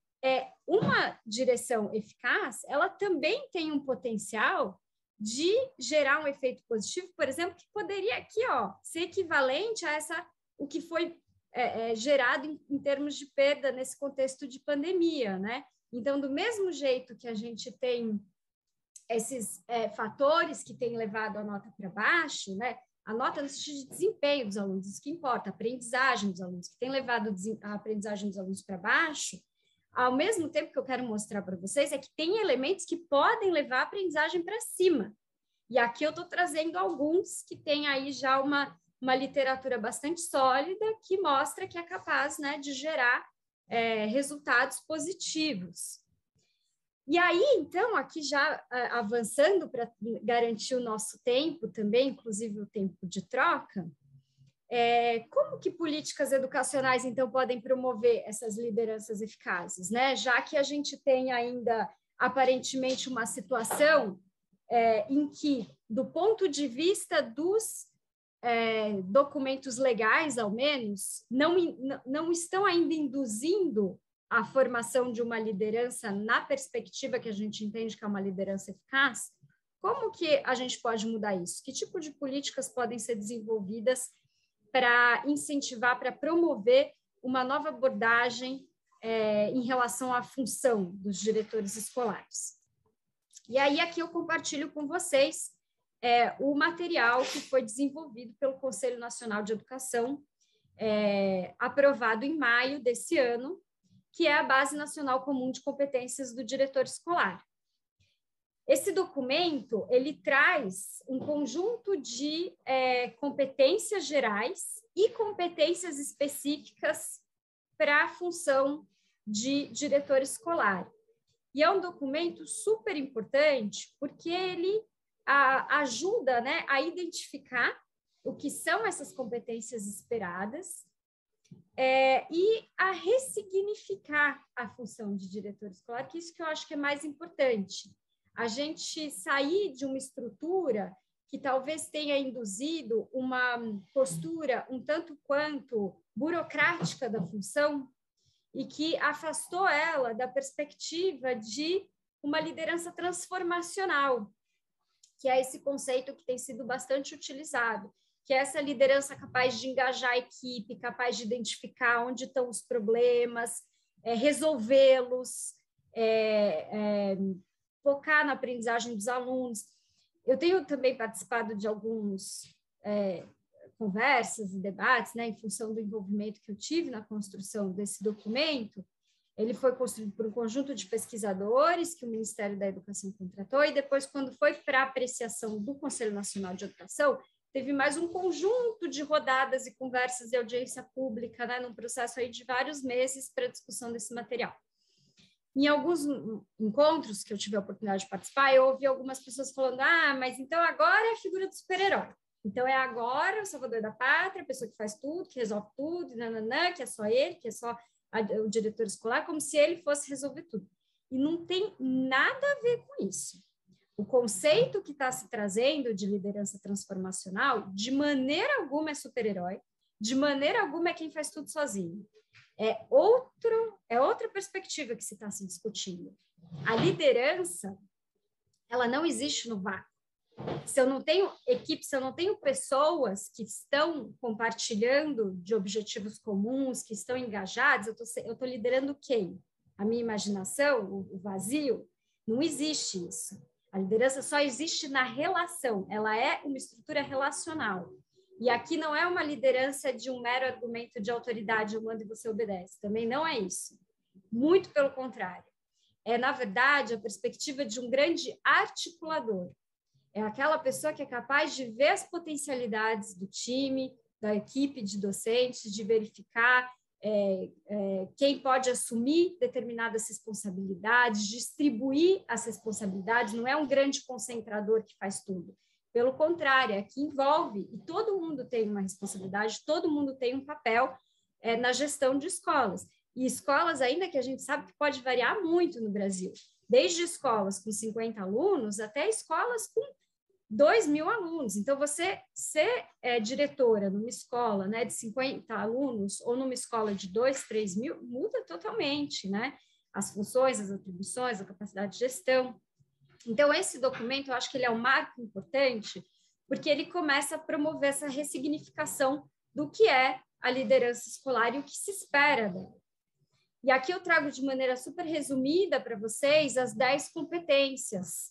uma direção eficaz, ela também tem um potencial de gerar um efeito positivo, por exemplo, que poderia aqui, ser equivalente a o que foi gerado em termos de perda nesse contexto de pandemia, né? Então, do mesmo jeito que a gente tem esses fatores que têm levado a nota para baixo, né? A nota no sentido de desempenho dos alunos, isso que importa, a aprendizagem dos alunos, que tem levado a aprendizagem dos alunos para baixo, ao mesmo tempo que eu quero mostrar para vocês é que tem elementos que podem levar a aprendizagem para cima. E aqui eu estou trazendo alguns que têm aí já uma literatura bastante sólida que mostra que é capaz, né, de gerar resultados positivos. E aí, então, aqui já avançando para garantir o nosso tempo também, inclusive o tempo de troca, como que políticas educacionais, então, podem promover essas lideranças eficazes, né? Já que a gente tem ainda, aparentemente, uma situação em que, do ponto de vista dos documentos legais, ao menos, não estão ainda induzindo a formação de uma liderança na perspectiva que a gente entende que é uma liderança eficaz, como que a gente pode mudar isso? Que tipo de políticas podem ser desenvolvidas para incentivar, para promover uma nova abordagem em relação à função dos diretores escolares? E aí, aqui eu compartilho com vocês o material que foi desenvolvido pelo Conselho Nacional de Educação, aprovado em maio desse ano, que é a Base Nacional Comum de Competências do Diretor Escolar. Esse documento, ele traz um conjunto de competências gerais e competências específicas para a função de diretor escolar. E é um documento super importante, porque ele ajuda, né, a identificar o que são essas competências esperadas, e a ressignificar a função de diretor escolar, que isso que eu acho que é mais importante. A gente sair de uma estrutura que talvez tenha induzido uma postura um tanto quanto burocrática da função e que afastou ela da perspectiva de uma liderança transformacional, que é esse conceito que tem sido bastante utilizado, que é essa liderança capaz de engajar a equipe, capaz de identificar onde estão os problemas, resolvê-los, focar na aprendizagem dos alunos. Eu tenho também participado de alguns conversas e debates, né, em função do envolvimento que eu tive na construção desse documento. Ele foi construído por um conjunto de pesquisadores que o Ministério da Educação contratou, e depois, quando foi para a apreciação do Conselho Nacional de Educação, teve mais um conjunto de rodadas e conversas e audiência pública, né, num processo aí de vários meses para discussão desse material. Em alguns encontros que eu tive a oportunidade de participar, eu ouvi algumas pessoas falando, mas então agora é a figura do super-herói. Então é agora o salvador da pátria, a pessoa que faz tudo, que resolve tudo, nananã, que é só ele, que é só o diretor escolar, como se ele fosse resolver tudo. E não tem nada a ver com isso. O conceito que está se trazendo de liderança transformacional, de maneira alguma é super-herói, de maneira alguma é quem faz tudo sozinho. É outra perspectiva que se está se discutindo. A liderança, ela não existe no vácuo. Se eu não tenho equipe, se eu não tenho pessoas que estão compartilhando de objetivos comuns, que estão engajadas, eu estou liderando quem? A minha imaginação, o vazio? Não existe isso. A liderança só existe na relação, ela é uma estrutura relacional. E aqui não é uma liderança de um mero argumento de autoridade, eu mando e você obedece. Também não é isso. Muito pelo contrário. É, na verdade, a perspectiva de um grande articulador. É aquela pessoa que é capaz de ver as potencialidades do time, da equipe de docentes, de verificar quem pode assumir determinadas responsabilidades, distribuir as responsabilidades, não é um grande concentrador que faz tudo. Pelo contrário, é que envolve, e todo mundo tem uma responsabilidade, todo mundo tem um papel na gestão de escolas. E escolas, ainda que a gente sabe que pode variar muito no Brasil, desde escolas com 50 alunos até escolas com 2.000 alunos. Então, você ser diretora numa escola, né, de 50 alunos ou numa escola de 2, 3 mil, muda totalmente, né? As funções, as atribuições, a capacidade de gestão. Então, esse documento, eu acho que ele é um marco importante, porque ele começa a promover essa ressignificação do que é a liderança escolar e o que se espera dela. E aqui eu trago de maneira super resumida para vocês as 10 competências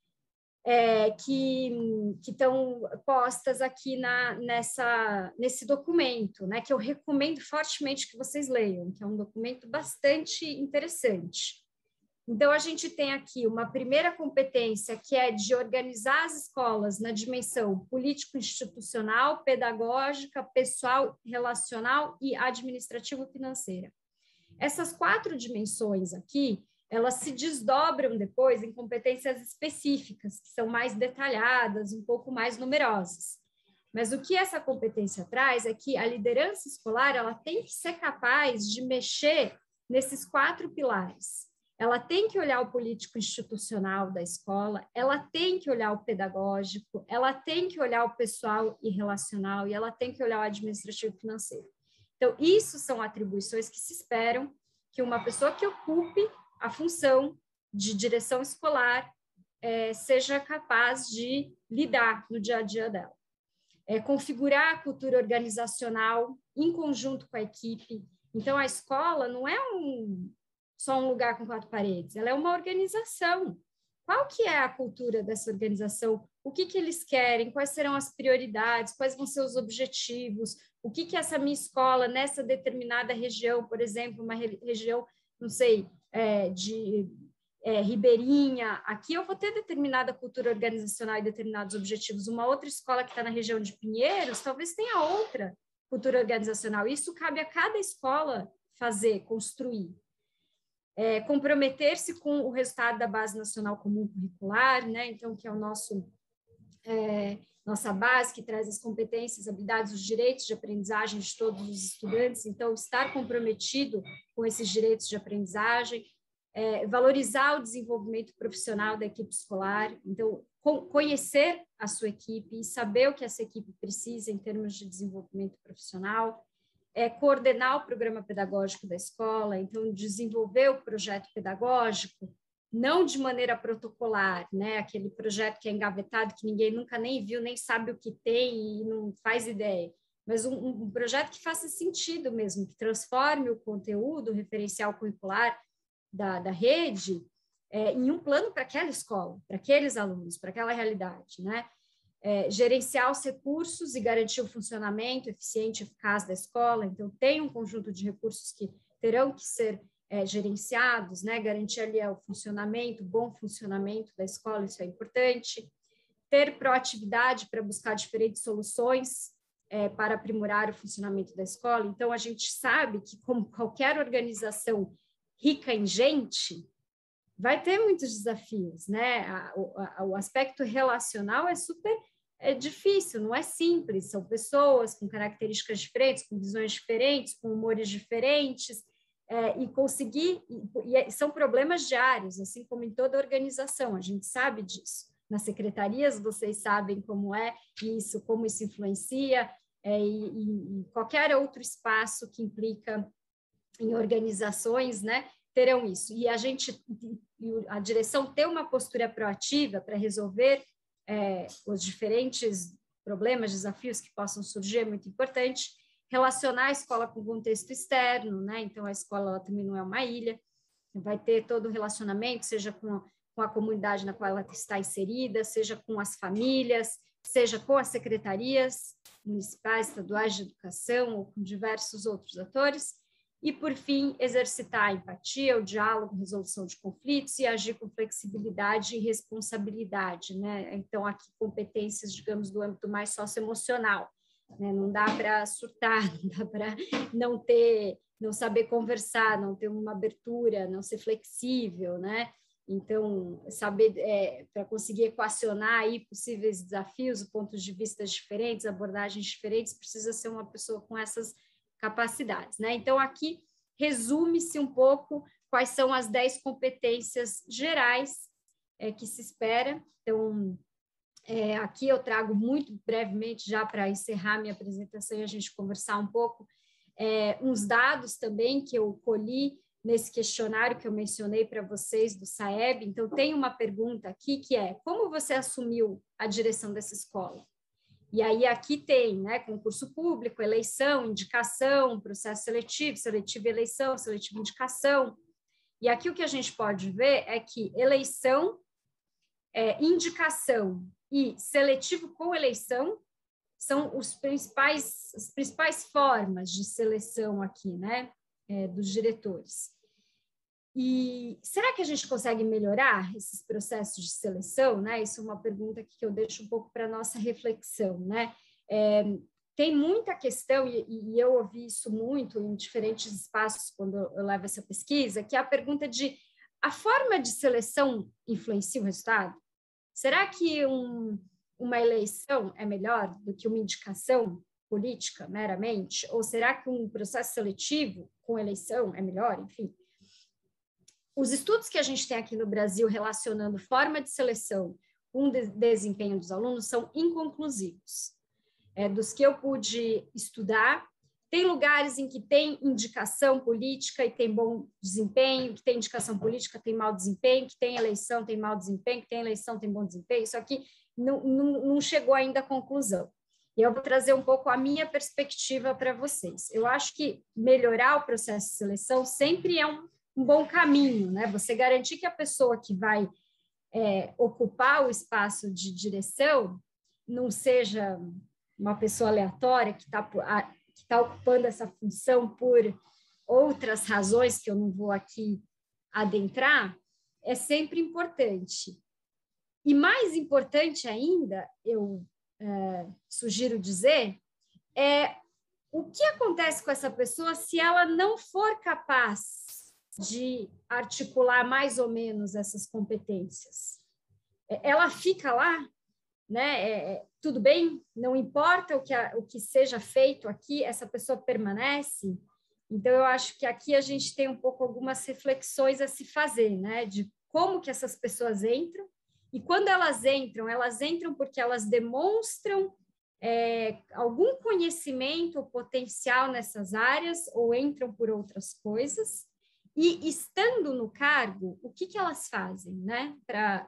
que estão postas aqui nesse documento, né, que eu recomendo fortemente que vocês leiam, que é um documento bastante interessante. Então, a gente tem aqui uma primeira competência, que é de organizar as escolas na dimensão político-institucional, pedagógica, pessoal, relacional e administrativo-financeira. Essas 4 dimensões aqui, elas se desdobram depois em competências específicas, que são mais detalhadas, um pouco mais numerosas. Mas o que essa competência traz é que a liderança escolar ela tem que ser capaz de mexer nesses 4 pilares. Ela tem que olhar o político institucional da escola, ela tem que olhar o pedagógico, ela tem que olhar o pessoal e relacional, e ela tem que olhar o administrativo financeiro. Então, isso são atribuições que se esperam que uma pessoa que ocupe a função de direção escolar seja capaz de lidar no dia a dia dela. Configurar a cultura organizacional em conjunto com a equipe. Então, a escola não é só um lugar com 4 paredes, ela é uma organização. Qual que é a cultura dessa organização? O que eles querem? Quais serão as prioridades? Quais vão ser os objetivos? O que essa minha escola, nessa determinada região, por exemplo, uma região, não sei, de Ribeirinha, aqui eu vou ter determinada cultura organizacional e determinados objetivos. Uma outra escola que está na região de Pinheiros, talvez tenha outra cultura organizacional. Isso cabe a cada escola fazer, construir. Comprometer-se com o resultado da Base Nacional Comum Curricular, né? Então, que é o nossa base, que traz as competências, habilidades, os direitos de aprendizagem de todos os estudantes. Então, estar comprometido com esses direitos de aprendizagem, valorizar o desenvolvimento profissional da equipe escolar. Então, conhecer a sua equipe e saber o que essa equipe precisa em termos de desenvolvimento profissional. Coordenar o programa pedagógico da escola, então desenvolver o projeto pedagógico, não de maneira protocolar, né? Aquele projeto que é engavetado, que ninguém nunca nem viu, nem sabe o que tem e não faz ideia, mas um projeto que faça sentido mesmo, que transforme o conteúdo, o referencial curricular da rede em um plano para aquela escola, para aqueles alunos, para aquela realidade, né? Gerenciar os recursos e garantir o funcionamento eficiente e eficaz da escola. Então, tem um conjunto de recursos que terão que ser gerenciados, né? Garantir ali o funcionamento, o bom funcionamento da escola, isso é importante. Ter proatividade para buscar diferentes soluções para aprimorar o funcionamento da escola. Então, a gente sabe que, como qualquer organização rica em gente, vai ter muitos desafios, né? O aspecto relacional é super difícil, não é simples, são pessoas com características diferentes, com visões diferentes, com humores diferentes, e conseguir, são problemas diários, assim como em toda organização, a gente sabe disso. Nas secretarias, vocês sabem como é isso, como isso influencia, e qualquer outro espaço que implica em organizações, né, terão isso. E a direção ter uma postura proativa para resolver os diferentes problemas, desafios que possam surgir é muito importante. Relacionar a escola com o contexto externo, né? Então, a escola também não é uma ilha, vai ter todo o relacionamento, seja com com a comunidade na qual ela está inserida, seja com as famílias, seja com as secretarias municipais, estaduais de educação ou com diversos outros atores. E, por fim, exercitar a empatia, o diálogo, resolução de conflitos e agir com flexibilidade e responsabilidade, né? Então, aqui, competências, digamos, do âmbito mais socioemocional, né? Não dá para surtar, não dá para não saber conversar, não ter uma abertura, não ser flexível, né? Então, saber, para conseguir equacionar aí possíveis desafios, pontos de vista diferentes, abordagens diferentes, precisa ser uma pessoa com essas capacidades, né? Então, aqui resume-se um pouco quais são as 10 competências gerais que se espera. Então, aqui eu trago muito brevemente, já para encerrar minha apresentação e a gente conversar um pouco, uns dados também que eu colhi nesse questionário que eu mencionei para vocês do SAEB. Então, tem uma pergunta aqui que é: como você assumiu a direção dessa escola? E aí aqui tem, né, concurso público, eleição, indicação, processo seletivo, seletivo eleição, seletivo indicação. E aqui o que a gente pode ver é que eleição, indicação e seletivo com eleição são as principais formas de seleção aqui, né, dos diretores. E será que a gente consegue melhorar esses processos de seleção, né? Isso é uma pergunta que eu deixo um pouco para a nossa reflexão, né? Tem muita questão, e eu ouvi isso muito em diferentes espaços quando eu levo essa pesquisa, que é a pergunta de: a forma de seleção influencia o resultado? Será que uma eleição é melhor do que uma indicação política, meramente? Ou será que um processo seletivo com eleição é melhor? Enfim. Os estudos que a gente tem aqui no Brasil relacionando forma de seleção com o desempenho dos alunos são inconclusivos. Dos que eu pude estudar, tem lugares em que tem indicação política e tem bom desempenho, que tem indicação política, tem mau desempenho, que tem eleição, tem mau desempenho, que tem eleição, tem bom desempenho. Isso aqui não chegou ainda à conclusão. E eu vou trazer um pouco a minha perspectiva para vocês. Eu acho que melhorar o processo de seleção sempre é um bom caminho, né? Você garantir que a pessoa que vai ocupar o espaço de direção não seja uma pessoa aleatória que está ocupando essa função por outras razões que eu não vou aqui adentrar, é sempre importante. E mais importante ainda, eu sugiro dizer, o que acontece com essa pessoa se ela não for capaz de articular mais ou menos essas competências. Ela fica lá, né? Tudo bem, não importa o que seja feito aqui, essa pessoa permanece. Então, eu acho que aqui a gente tem um pouco algumas reflexões a se fazer, né? De como que essas pessoas entram, e quando elas entram porque elas demonstram algum conhecimento ou potencial nessas áreas, ou entram por outras coisas. E, estando no cargo, o que elas fazem, né, para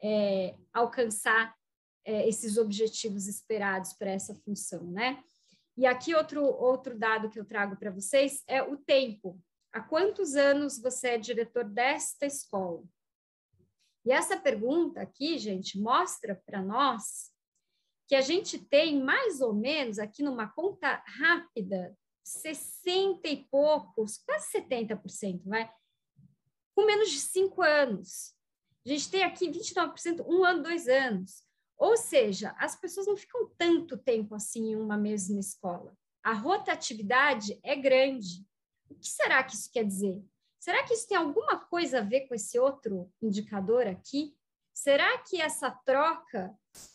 alcançar esses objetivos esperados para essa função, né? E aqui outro dado que eu trago para vocês é o tempo. Há quantos anos você é diretor desta escola? E essa pergunta aqui, gente, mostra para nós que a gente tem mais ou menos, aqui numa conta rápida, 60 e poucos, quase 70%, vai, com menos de 5 anos. A gente tem aqui 29%, 1 ano, 2 anos. Ou seja, as pessoas não ficam tanto tempo assim em uma mesma escola. A rotatividade é grande. O que será que isso quer dizer? Será que isso tem alguma coisa a ver com esse outro indicador aqui? Será que essa troca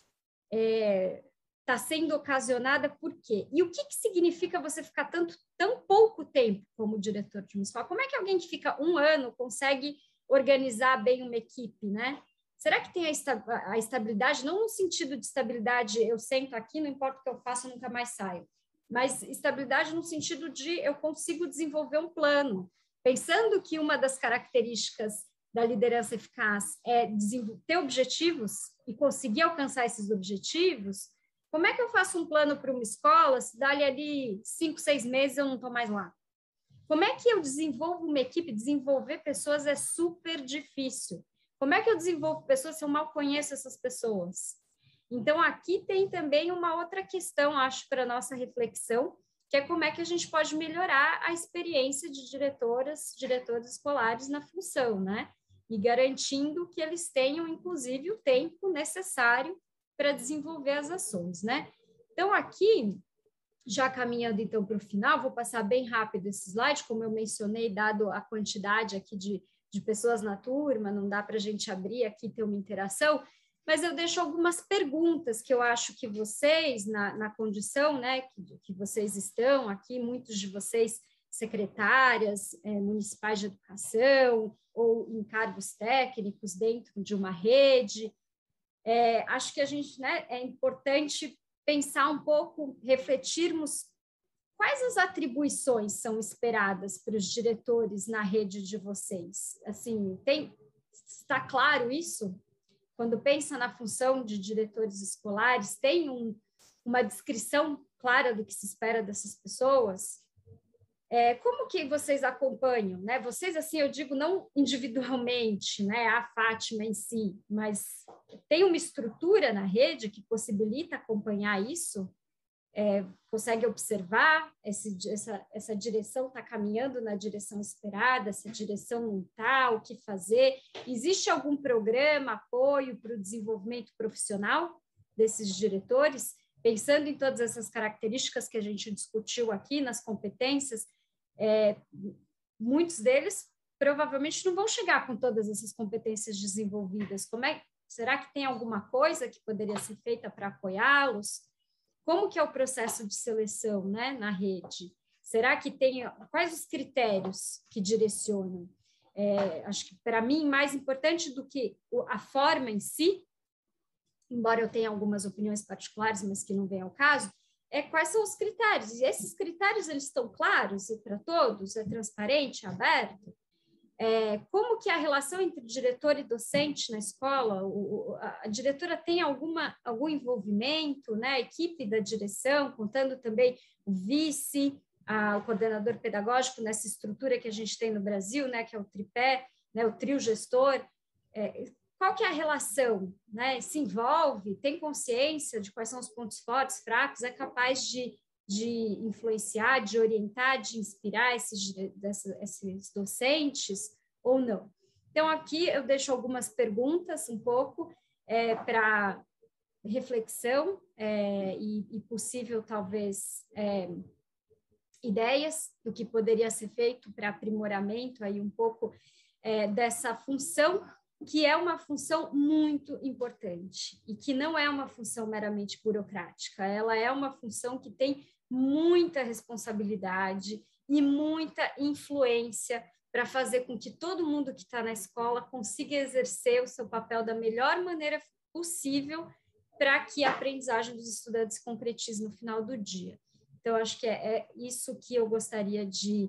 está sendo ocasionada por quê? E o que significa você ficar tão pouco tempo como diretor de uma escola? Como é que alguém que fica 1 ano consegue organizar bem uma equipe, né? Será que tem a estabilidade, não no sentido de estabilidade, eu sento aqui, não importa o que eu faço, eu nunca mais saio, mas estabilidade no sentido de eu consigo desenvolver um plano, pensando que uma das características da liderança eficaz é ter objetivos e conseguir alcançar esses objetivos. Como é que eu faço um plano para uma escola se dá-lhe ali 5, 6 meses eu não estou mais lá? Como é que eu desenvolvo uma equipe? Desenvolver pessoas é super difícil. Como é que eu desenvolvo pessoas se eu mal conheço essas pessoas? Então, aqui tem também uma outra questão, acho, para a nossa reflexão, que é como é que a gente pode melhorar a experiência de diretores escolares na função, né? E garantindo que eles tenham, inclusive, o tempo necessário para desenvolver as ações, né? Então, aqui, já caminhando então para o final, vou passar bem rápido esse slide, como eu mencionei, dado a quantidade aqui de pessoas na turma, não dá para a gente abrir aqui e ter uma interação, mas eu deixo algumas perguntas que eu acho que vocês, na condição, né, que vocês estão aqui, muitos de vocês secretárias municipais de educação ou em cargos técnicos dentro de uma rede, acho que a gente, né, é importante pensar um pouco, refletirmos quais as atribuições são esperadas para os diretores na rede de vocês. Assim, está claro isso? Quando pensa na função de diretores escolares, tem uma descrição clara do que se espera dessas pessoas? Como que vocês acompanham, né? Vocês, assim, eu digo não individualmente, né, a Fátima em si, mas tem uma estrutura na rede que possibilita acompanhar isso? Consegue observar essa direção está caminhando na direção esperada, essa direção não está, o que fazer? Existe algum programa, apoio para o desenvolvimento profissional desses diretores? Pensando em todas essas características que a gente discutiu aqui, nas competências, muitos deles provavelmente não vão chegar com todas essas competências desenvolvidas. Será que tem alguma coisa que poderia ser feita para apoiá-los? Como que é o processo de seleção, né, na rede? Será que quais os critérios que direcionam? Acho que, para mim, mais importante do que a forma em si, embora eu tenha algumas opiniões particulares, mas que não vem ao caso, quais são os critérios? E esses critérios, eles estão claros para todos? É transparente, aberto? Como que é a relação entre diretor e docente na escola? A diretora tem algum envolvimento, né? A equipe da direção, contando também o vice, o coordenador pedagógico nessa estrutura que a gente tem no Brasil, né? Que é o tripé, né? O trio gestor. Qual que é a relação, né? Se envolve, tem consciência de quais são os pontos fortes, fracos, é capaz de influenciar, de orientar, de inspirar esses docentes ou não? Então, aqui eu deixo algumas perguntas um pouco para reflexão e possível, talvez, ideias do que poderia ser feito para aprimoramento aí um pouco dessa função, que é uma função muito importante e que não é uma função meramente burocrática, ela é uma função que tem muita responsabilidade e muita influência para fazer com que todo mundo que está na escola consiga exercer o seu papel da melhor maneira possível para que a aprendizagem dos estudantes se concretize no final do dia. Então, acho que é isso que eu gostaria de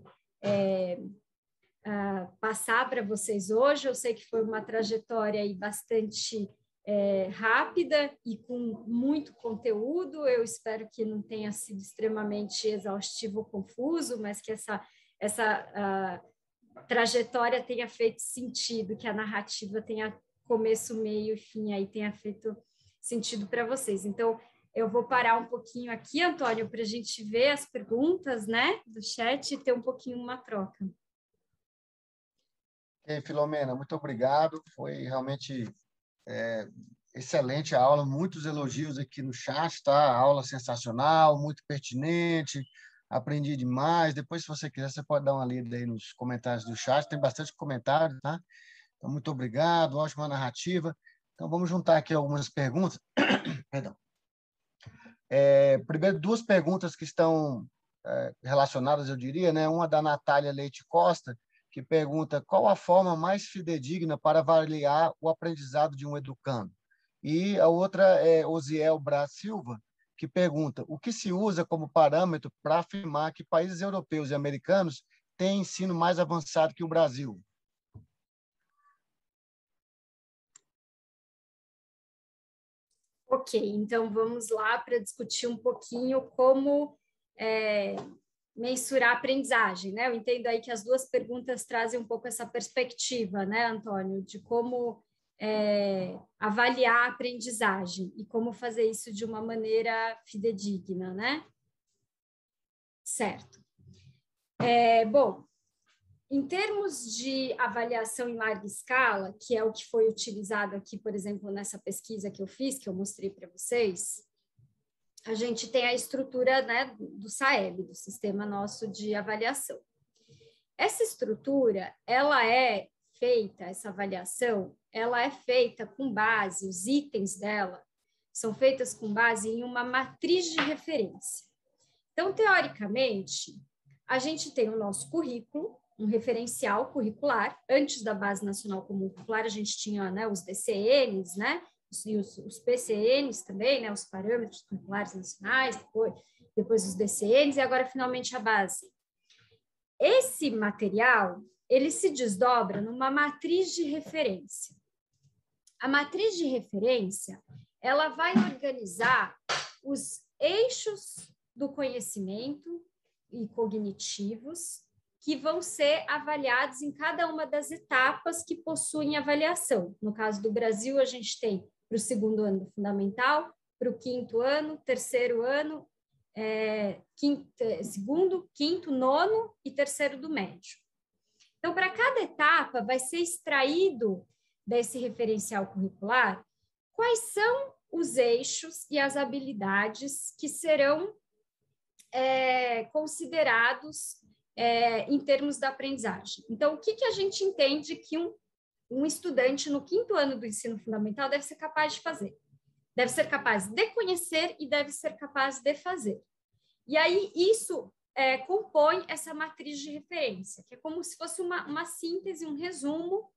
passar para vocês hoje. Eu sei que foi uma trajetória aí bastante rápida e com muito conteúdo. Eu espero que não tenha sido extremamente exaustivo ou confuso, mas que essa trajetória tenha feito sentido, que a narrativa tenha começo, meio e fim, aí tenha feito sentido para vocês. Então, eu vou parar um pouquinho aqui, Antônio, para a gente ver as perguntas, né, do chat e ter um pouquinho uma troca. Filomena, muito obrigado. Foi realmente excelente a aula, muitos elogios aqui no chat, tá? Aula sensacional, muito pertinente, aprendi demais. Depois, se você quiser, você pode dar uma lida aí nos comentários do chat, tem bastante comentário, tá? Então, muito obrigado, ótima narrativa. Então, vamos juntar aqui algumas perguntas. Perdão. Primeiro, duas perguntas que estão relacionadas, eu diria, né? Uma da Natália Leite Costa, que pergunta qual a forma mais fidedigna para avaliar o aprendizado de um educando. E a outra é Osiel Braz Silva, que pergunta o que se usa como parâmetro para afirmar que países europeus e americanos têm ensino mais avançado que o Brasil. Ok, então vamos lá para discutir um pouquinho como mensurar a aprendizagem, né? Eu entendo aí que as duas perguntas trazem um pouco essa perspectiva, né, Antônio, de como avaliar a aprendizagem e como fazer isso de uma maneira fidedigna, né? Certo. Bom, em termos de avaliação em larga escala, que é o que foi utilizado aqui, por exemplo, nessa pesquisa que eu fiz, que eu mostrei para vocês, a gente tem a estrutura, né, do SAEB, do Sistema Nosso de Avaliação. Essa estrutura, essa avaliação, ela é feita com base, os itens dela são feitos com base em uma matriz de referência. Então, teoricamente, a gente tem o nosso currículo, um referencial curricular. Antes da Base Nacional Comum Curricular, a gente tinha, né, os DCNs, né, e os PCNs também, né, os Parâmetros Curriculares Nacionais, depois os DCNs, e agora, finalmente, a base. Esse material, ele se desdobra numa matriz de referência. A matriz de referência, ela vai organizar os eixos do conhecimento e cognitivos que vão ser avaliados em cada uma das etapas que possuem avaliação. No caso do Brasil, a gente tem para o 2º ano do fundamental, para o 5º ano, 3º ano, 2º, 5º, 9º e 3º do médio. Então, para cada etapa, vai ser extraído desse referencial curricular quais são os eixos e as habilidades que serão considerados em termos da aprendizagem. Então, o que a gente entende que um estudante no 5º ano do ensino fundamental deve ser capaz de fazer? Deve ser capaz de conhecer e deve ser capaz de fazer. E aí, isso compõe essa matriz de referência, que é como se fosse uma síntese, um resumo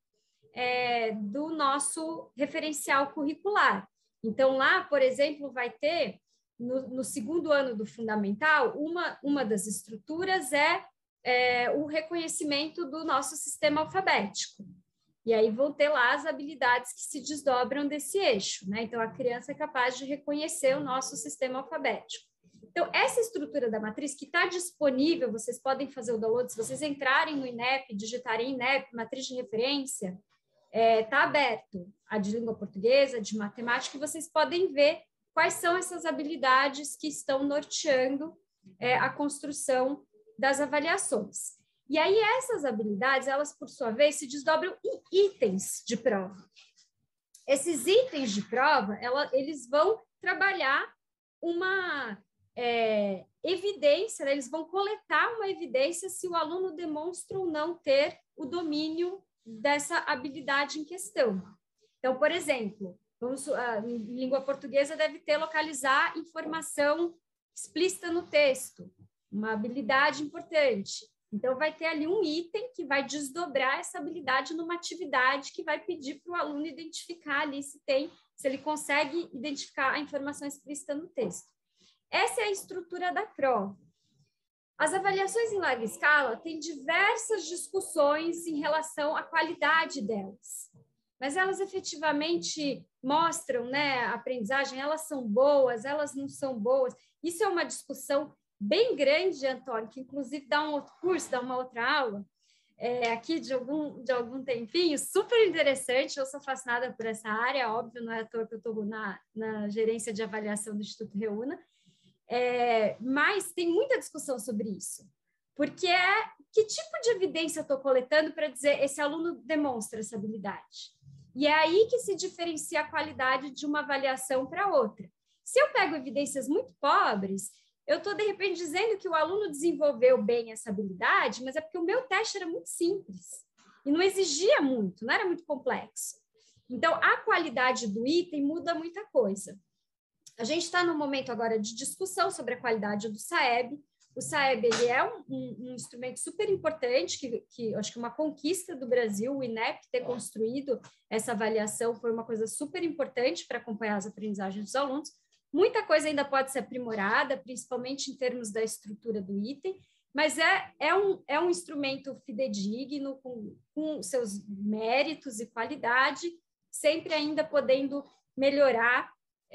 do nosso referencial curricular. Então, lá, por exemplo, vai ter, no 2º ano do fundamental, uma das estruturas o reconhecimento do nosso sistema alfabético. E aí vão ter lá as habilidades que se desdobram desse eixo, né? Então, a criança é capaz de reconhecer o nosso sistema alfabético. Então, essa estrutura da matriz que está disponível, vocês podem fazer o download, se vocês entrarem no INEP, digitarem INEP, matriz de referência, está aberto a de língua portuguesa, de matemática, e vocês podem ver quais são essas habilidades que estão norteando a construção das avaliações. E aí, essas habilidades, elas, por sua vez, se desdobram em itens de prova. Esses itens de prova, eles vão trabalhar uma evidência, né? Eles vão coletar uma evidência se o aluno demonstra ou não ter o domínio dessa habilidade em questão. Então, por exemplo, em língua portuguesa deve ter localizar informação explícita no texto, uma habilidade importante. Então, vai ter ali um item que vai desdobrar essa habilidade numa atividade que vai pedir para o aluno identificar ali se ele consegue identificar a informação explícita no texto. Essa é a estrutura da prova. As avaliações em larga escala têm diversas discussões em relação à qualidade delas, mas elas efetivamente mostram, né, a aprendizagem, elas são boas, elas não são boas. Isso é uma discussão bem grande, Antônio, que inclusive dá um outro curso, dá uma outra aula, aqui de algum tempinho, super interessante. Eu sou fascinada por essa área, óbvio, não é à toa que eu estou na gerência de avaliação do Instituto Reúna, mas tem muita discussão sobre isso, porque que tipo de evidência eu estou coletando para dizer esse aluno demonstra essa habilidade? E é aí que se diferencia a qualidade de uma avaliação para outra. Se eu pego evidências muito pobres, eu estou, de repente, dizendo que o aluno desenvolveu bem essa habilidade, mas é porque o meu teste era muito simples e não exigia muito, não era muito complexo. Então, a qualidade do item muda muita coisa. A gente está num momento agora de discussão sobre a qualidade do SAEB. O SAEB ele é um instrumento super importante, que acho que uma conquista do Brasil, o INEP ter construído essa avaliação foi uma coisa super importante para acompanhar as aprendizagens dos alunos. Muita coisa ainda pode ser aprimorada, principalmente em termos da estrutura do item, mas é um instrumento fidedigno, com seus méritos e qualidade, sempre ainda podendo melhorar,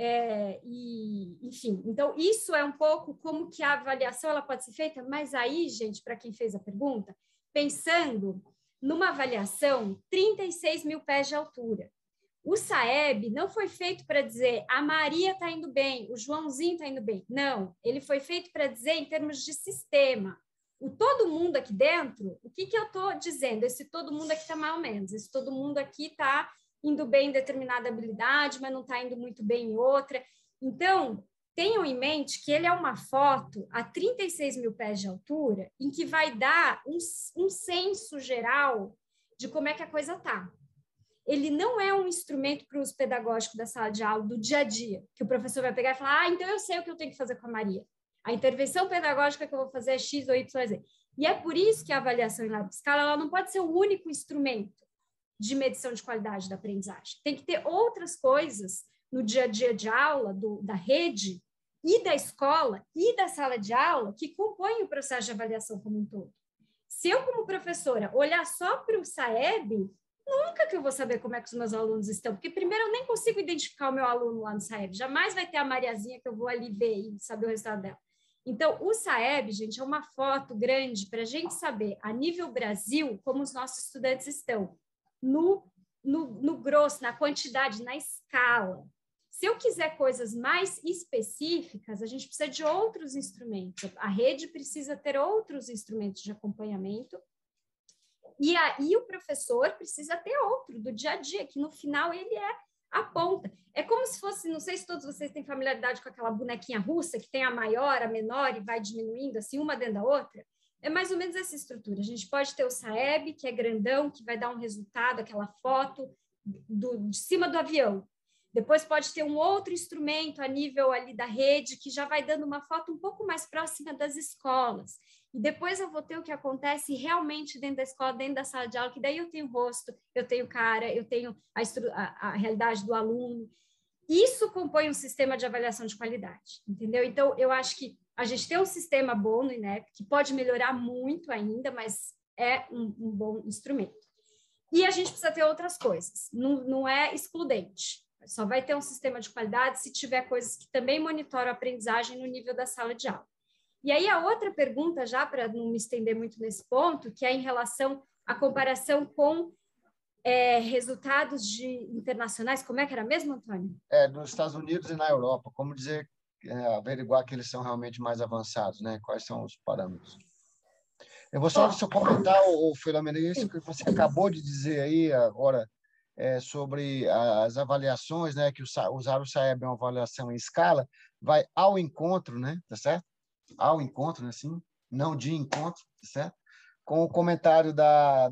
enfim. Então, isso é um pouco como que a avaliação ela pode ser feita, mas aí, gente, para quem fez a pergunta, pensando numa avaliação 36 mil pés de altura. O SAEB não foi feito para dizer a Maria está indo bem, o Joãozinho está indo bem. Não, ele foi feito para dizer em termos de sistema. O todo mundo aqui dentro, o que eu estou dizendo? Esse todo mundo aqui está mais ou menos, esse todo mundo aqui está indo bem em determinada habilidade, mas não está indo muito bem em outra. Então, tenham em mente que ele é uma foto a 36 mil pés de altura, em que vai dar um senso geral de como é que a coisa está. Ele não é um instrumento para o uso pedagógico da sala de aula, do dia a dia, que o professor vai pegar e falar, então eu sei o que eu tenho que fazer com a Maria. A intervenção pedagógica que eu vou fazer é X ou Y, Z. E é por isso que a avaliação em larga escala ela não pode ser o único instrumento de medição de qualidade da aprendizagem. Tem que ter outras coisas no dia a dia de aula, da rede, e da escola, e da sala de aula, que compõem o processo de avaliação como um todo. Se eu, como professora, olhar só para o SAEB, nunca que eu vou saber como é que os meus alunos estão, porque primeiro eu nem consigo identificar o meu aluno lá no SAEB, jamais vai ter a Mariazinha que eu vou ali ver e saber o resultado dela. Então, o SAEB, gente, é uma foto grande para a gente saber, a nível Brasil, como os nossos estudantes estão, no grosso, na quantidade, na escala. Se eu quiser coisas mais específicas, a gente precisa de outros instrumentos. A rede precisa ter outros instrumentos de acompanhamento. E aí o professor precisa ter outro do dia a dia, que no final ele é a ponta. É como se fosse, não sei se todos vocês têm familiaridade com aquela bonequinha russa, que tem a maior, a menor, e vai diminuindo, assim, uma dentro da outra. É mais ou menos essa estrutura. A gente pode ter o SAEB, que é grandão, que vai dar um resultado, aquela foto de cima do avião. Depois pode ter um outro instrumento a nível ali da rede, que já vai dando uma foto um pouco mais próxima das escolas. E depois eu vou ter o que acontece realmente dentro da escola, dentro da sala de aula, que daí eu tenho rosto, eu tenho cara, eu tenho a realidade do aluno. Isso compõe um sistema de avaliação de qualidade, entendeu? Então, eu acho que a gente tem um sistema bom no INEP, que pode melhorar muito ainda, mas é um bom instrumento. E a gente precisa ter outras coisas, não é excludente. Só vai ter um sistema de qualidade se tiver coisas que também monitoram a aprendizagem no nível da sala de aula. E aí a outra pergunta, já para não me estender muito nesse ponto, que é em relação à comparação com resultados internacionais, como é que era mesmo, Antônio? Nos Estados Unidos e na Europa, como dizer, averiguar que eles são realmente mais avançados, né? Quais são os parâmetros? Eu vou só comentar, Filomena, isso que você acabou de dizer aí agora, sobre as avaliações, né? Que usar o SAEB é uma avaliação em escala, vai ao encontro, né? Tá certo? Ao encontro, assim, não de encontro, tá certo? Com o comentário da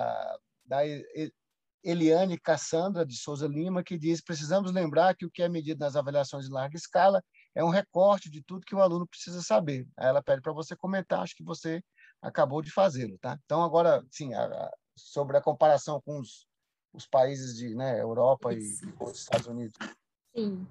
Eliane Cassandra de Souza Lima, que diz: precisamos lembrar que o que é medido nas avaliações de larga escala é um recorte de tudo que o aluno precisa saber. Aí ela pede para você comentar, acho que você acabou de fazê-lo, tá? Então, agora, sim, sobre a comparação com os países de, né, Europa e os Estados Unidos. Sim.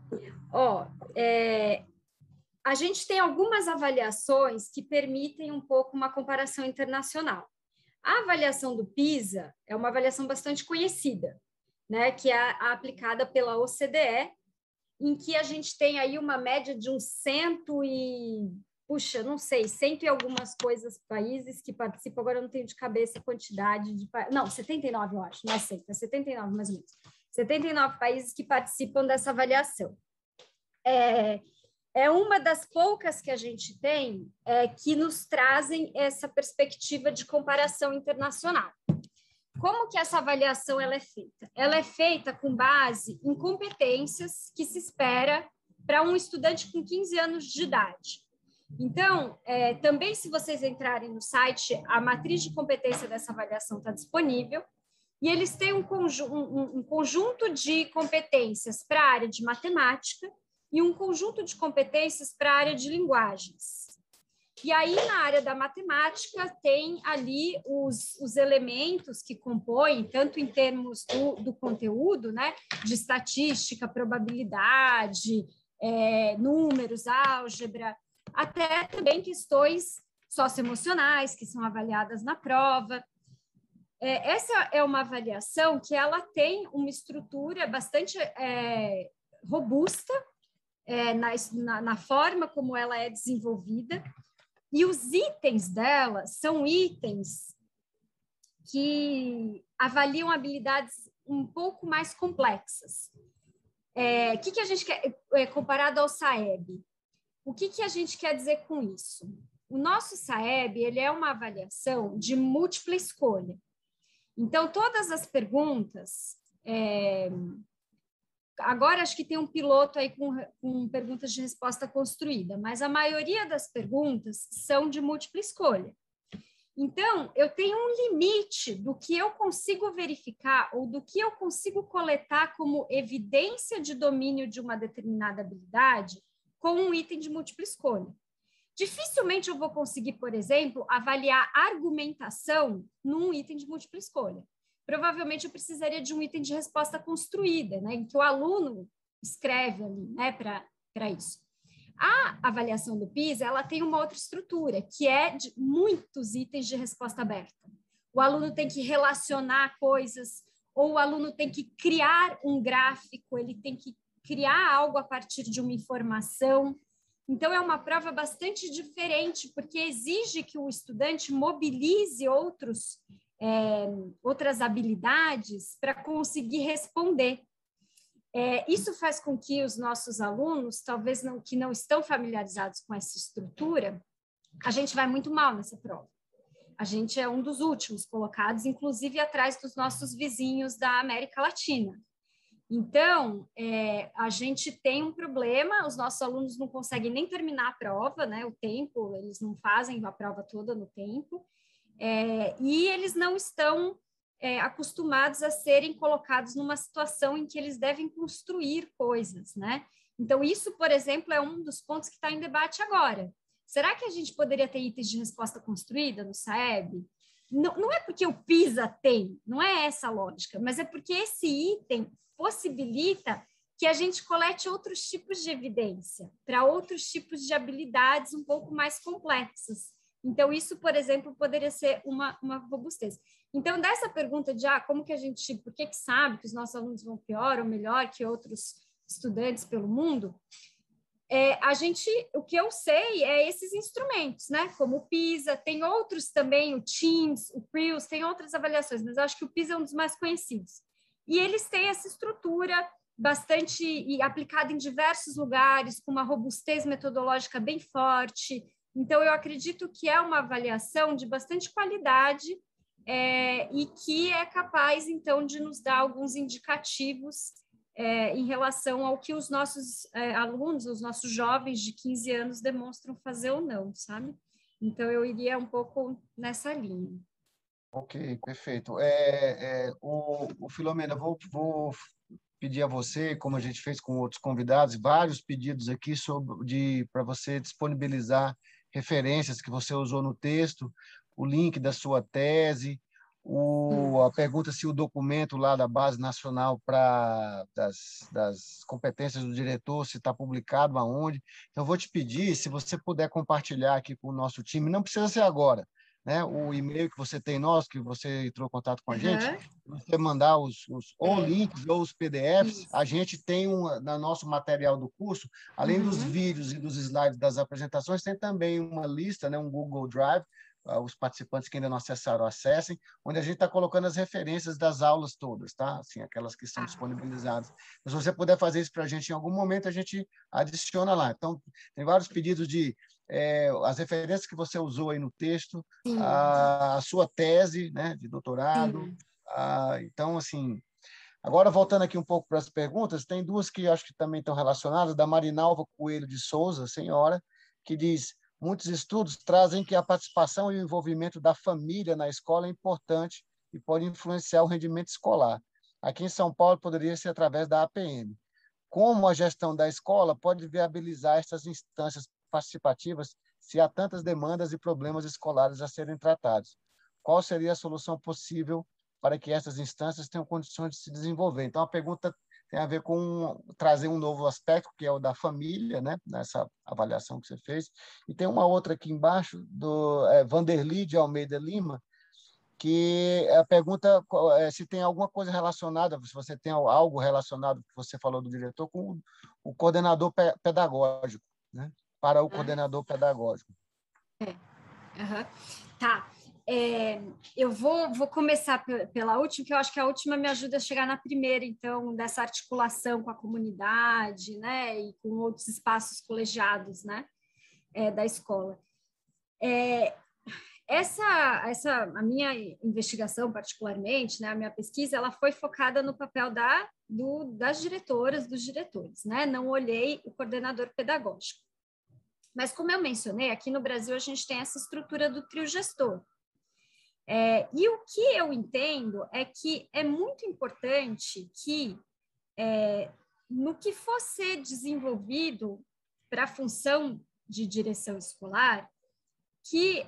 A gente tem algumas avaliações que permitem um pouco uma comparação internacional. A avaliação do PISA é uma avaliação bastante conhecida, né, que é aplicada pela OCDE, em que a gente tem aí uma média de uns 100 e algumas coisas países que participam, agora eu não tenho de cabeça a quantidade de... Não, 79 eu acho, não é 100, é 79 mais ou menos. 79 países que participam dessa avaliação. É uma das poucas que a gente tem que nos trazem essa perspectiva de comparação internacional. Como que essa avaliação ela é feita? Ela é feita com base em competências que se espera para um estudante com 15 anos de idade. Então, também se vocês entrarem no site, a matriz de competência dessa avaliação está disponível, e eles têm um conjunto de competências para a área de matemática e um conjunto de competências para a área de linguagens. E aí, na área da matemática, tem ali os elementos que compõem, tanto em termos do conteúdo, né, de estatística, probabilidade, números, álgebra, até também questões socioemocionais, que são avaliadas na prova. Essa é uma avaliação que ela tem uma estrutura bastante robusta na forma como ela é desenvolvida, e os itens dela são itens que avaliam habilidades um pouco mais complexas. O que a gente quer, comparado ao SAEB? O que a gente quer dizer com isso? O nosso SAEB, ele é uma avaliação de múltipla escolha. Então, todas as perguntas... Agora, acho que tem um piloto aí com perguntas de resposta construída, mas a maioria das perguntas são de múltipla escolha. Então, eu tenho um limite do que eu consigo verificar ou do que eu consigo coletar como evidência de domínio de uma determinada habilidade com um item de múltipla escolha. Dificilmente eu vou conseguir, por exemplo, avaliar argumentação num item de múltipla escolha. Provavelmente eu precisaria de um item de resposta construída, né, em que o aluno escreve ali, né, para isso. A avaliação do PISA, ela tem uma outra estrutura, que é de muitos itens de resposta aberta. O aluno tem que relacionar coisas, ou o aluno tem que criar um gráfico, ele tem que criar algo a partir de uma informação. Então, é uma prova bastante diferente, porque exige que o estudante mobilize outras habilidades para conseguir responder. Isso faz com que os nossos alunos, talvez que não estão familiarizados com essa estrutura, a gente vai muito mal nessa prova. A gente é um dos últimos colocados, inclusive atrás dos nossos vizinhos da América Latina. Então, a gente tem um problema, os nossos alunos não conseguem nem terminar a prova, né? O tempo, eles não fazem a prova toda no tempo, e eles não estão acostumados a serem colocados numa situação em que eles devem construir coisas, né? Então, isso, por exemplo, é um dos pontos que está em debate agora. Será que a gente poderia ter itens de resposta construída no SAEB? Não é porque o PISA tem, não é essa a lógica, mas é porque esse item possibilita que a gente colete outros tipos de evidência, para outros tipos de habilidades um pouco mais complexas. Então, isso, por exemplo, poderia ser uma robustez. Então, dessa pergunta de como que a gente, por que sabe que os nossos alunos vão pior ou melhor que outros estudantes pelo mundo, o que eu sei é esses instrumentos, né? Como o PISA, tem outros também, o TEAMS, o PRILS, tem outras avaliações, mas eu acho que o PISA é um dos mais conhecidos. E eles têm essa estrutura bastante aplicada em diversos lugares, com uma robustez metodológica bem forte. Então, eu acredito que é uma avaliação de bastante qualidade e que é capaz, então, de nos dar alguns indicativos em relação ao que os nossos alunos, os nossos jovens de 15 anos demonstram fazer ou não, sabe? Então, eu iria um pouco nessa linha. Ok, perfeito. Filomena, vou pedir a você, como a gente fez com outros convidados, vários pedidos aqui para você disponibilizar referências que você usou no texto, o link da sua tese, a pergunta se o documento lá da Base Nacional das Competências do Diretor, se está publicado aonde. Então, vou te pedir, se você puder compartilhar aqui com o nosso time, não precisa ser agora, né? O e-mail que você tem nosso, que você entrou em contato com a gente, você mandar ou links ou os PDFs, a gente tem no nosso material do curso, além dos vídeos e dos slides das apresentações, tem também uma lista, né, um Google Drive, os participantes que ainda não acessaram, acessem, onde a gente está colocando as referências das aulas todas, tá? Assim, aquelas que são disponibilizadas. Mas se você puder fazer isso para a gente em algum momento, a gente adiciona lá. Então, tem vários pedidos de as referências que você usou aí no texto, a sua tese, né, de doutorado. Então, assim, agora voltando aqui um pouco para as perguntas, tem duas que acho que também estão relacionadas, da Marinalva Coelho de Souza, senhora, que diz: muitos estudos trazem que a participação e o envolvimento da família na escola é importante e pode influenciar o rendimento escolar. Aqui em São Paulo poderia ser através da APM. Como a gestão da escola pode viabilizar essas instâncias participativas se há tantas demandas e problemas escolares a serem tratados? Qual seria a solução possível para que essas instâncias tenham condições de se desenvolver? Então, a pergunta tem a ver com trazer um novo aspecto, que é o da família, né? Nessa avaliação que você fez. E tem uma outra aqui embaixo, do Vanderly de Almeida Lima, que a pergunta se tem alguma coisa relacionada, se você tem algo relacionado, que você falou do diretor, com o coordenador pedagógico, né? Para o coordenador pedagógico. Tá. eu vou começar pela última, que eu acho que a última me ajuda a chegar na primeira, então, dessa articulação com a comunidade, né, e com outros espaços colegiados, né, da escola. A minha investigação, particularmente, né, a minha pesquisa, ela foi focada no papel das diretoras, dos diretores, né, não olhei o coordenador pedagógico. Mas, como eu mencionei, aqui no Brasil a gente tem essa estrutura do trio gestor. E o que eu entendo é que é muito importante que, no que for ser desenvolvido para a função de direção escolar, que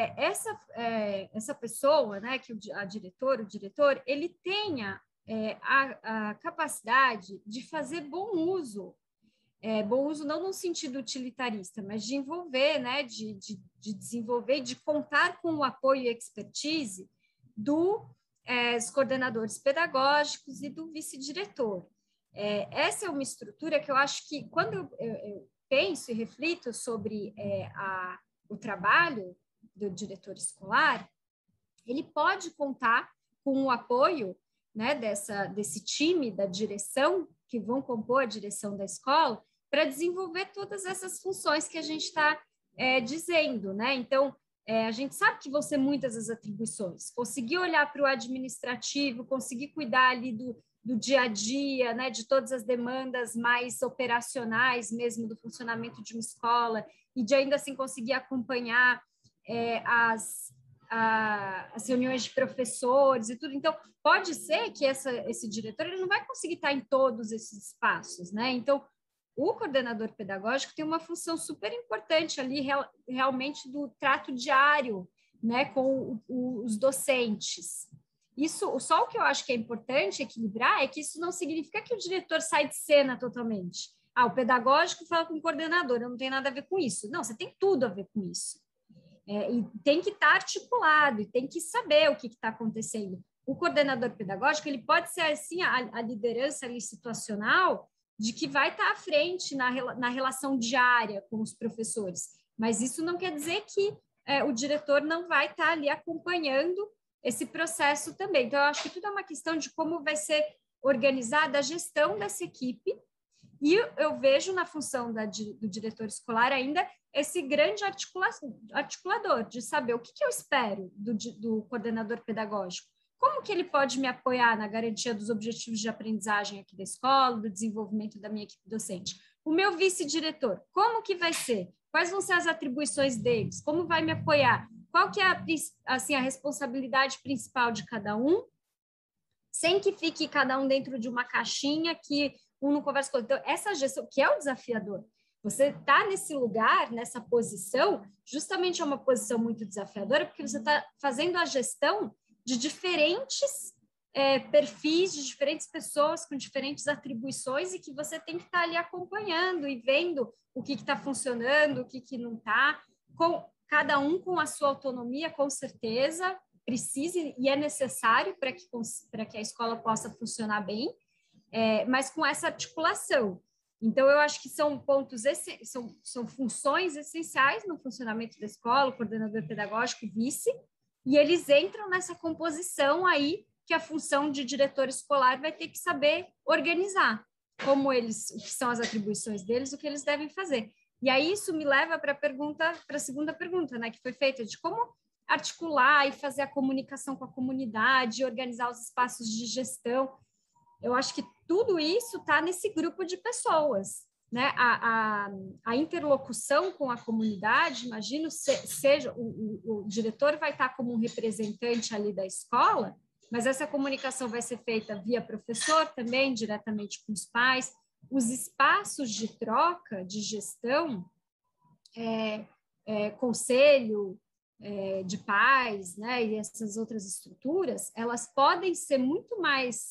essa pessoa, né, que o diretor, ele tenha a capacidade de fazer bom uso não no sentido utilitarista, mas de envolver, né, de desenvolver, de contar com o apoio e expertise dos coordenadores pedagógicos e do vice-diretor. Essa é uma estrutura que eu acho que, quando eu penso e reflito sobre o trabalho do diretor escolar, ele pode contar com o apoio, né, desse time da direção, que vão compor a direção da escola, para desenvolver todas essas funções que a gente está dizendo, né? Então, a gente sabe que vão ser muitas as atribuições. Conseguir olhar para o administrativo, conseguir cuidar ali do dia a dia, né, de todas as demandas mais operacionais mesmo do funcionamento de uma escola, e de ainda assim conseguir acompanhar as reuniões de professores e tudo. Então, pode ser que esse diretor ele não vai conseguir estar em todos esses espaços, né? Então, o coordenador pedagógico tem uma função super importante ali, realmente, do trato diário, né, com os docentes. Só o que eu acho que é importante equilibrar é que isso não significa que o diretor sai de cena totalmente. O pedagógico fala com o coordenador, eu não tenho nada a ver com isso. Não, você tem tudo a ver com isso. E tem que estar articulado, e tem que saber o que está acontecendo. O coordenador pedagógico, ele pode ser, assim, a liderança ali situacional de que vai estar à frente na relação diária com os professores, mas isso não quer dizer que o diretor não vai estar ali acompanhando esse processo também. Então, eu acho que tudo é uma questão de como vai ser organizada a gestão dessa equipe, e eu vejo na função do diretor escolar ainda esse grande articulador, de saber o que eu espero do coordenador pedagógico, como que ele pode me apoiar na garantia dos objetivos de aprendizagem aqui da escola, do desenvolvimento da minha equipe docente. O meu vice-diretor, como que vai ser? Quais vão ser as atribuições deles? Como vai me apoiar? Qual que é a responsabilidade principal de cada um, sem que fique cada um dentro de uma caixinha que um não conversa com o outro. Então, essa gestão, que é o desafiador, você está nesse lugar, nessa posição, justamente é uma posição muito desafiadora, porque você está fazendo a gestão de diferentes perfis, de diferentes pessoas com diferentes atribuições, e que você tem que estar ali acompanhando e vendo o que está funcionando, o que não está, cada um com a sua autonomia, com certeza, precisa e é necessário para que a escola possa funcionar bem, mas com essa articulação. Então, eu acho que são pontos, são funções essenciais no funcionamento da escola, o coordenador pedagógico, o vice, e eles entram nessa composição aí que a função de diretor escolar vai ter que saber organizar, o que são as atribuições deles, o que eles devem fazer. E aí isso me leva para a segunda pergunta, né, que foi feita, de como articular e fazer a comunicação com a comunidade, organizar os espaços de gestão. Eu acho que tudo isso está nesse grupo de pessoas, né? A interlocução com a comunidade, imagino, seja o diretor vai estar como um representante ali da escola, mas essa comunicação vai ser feita via professor também, diretamente com os pais. Os espaços de troca, de gestão, conselho de pais, né, e essas outras estruturas, elas podem ser muito mais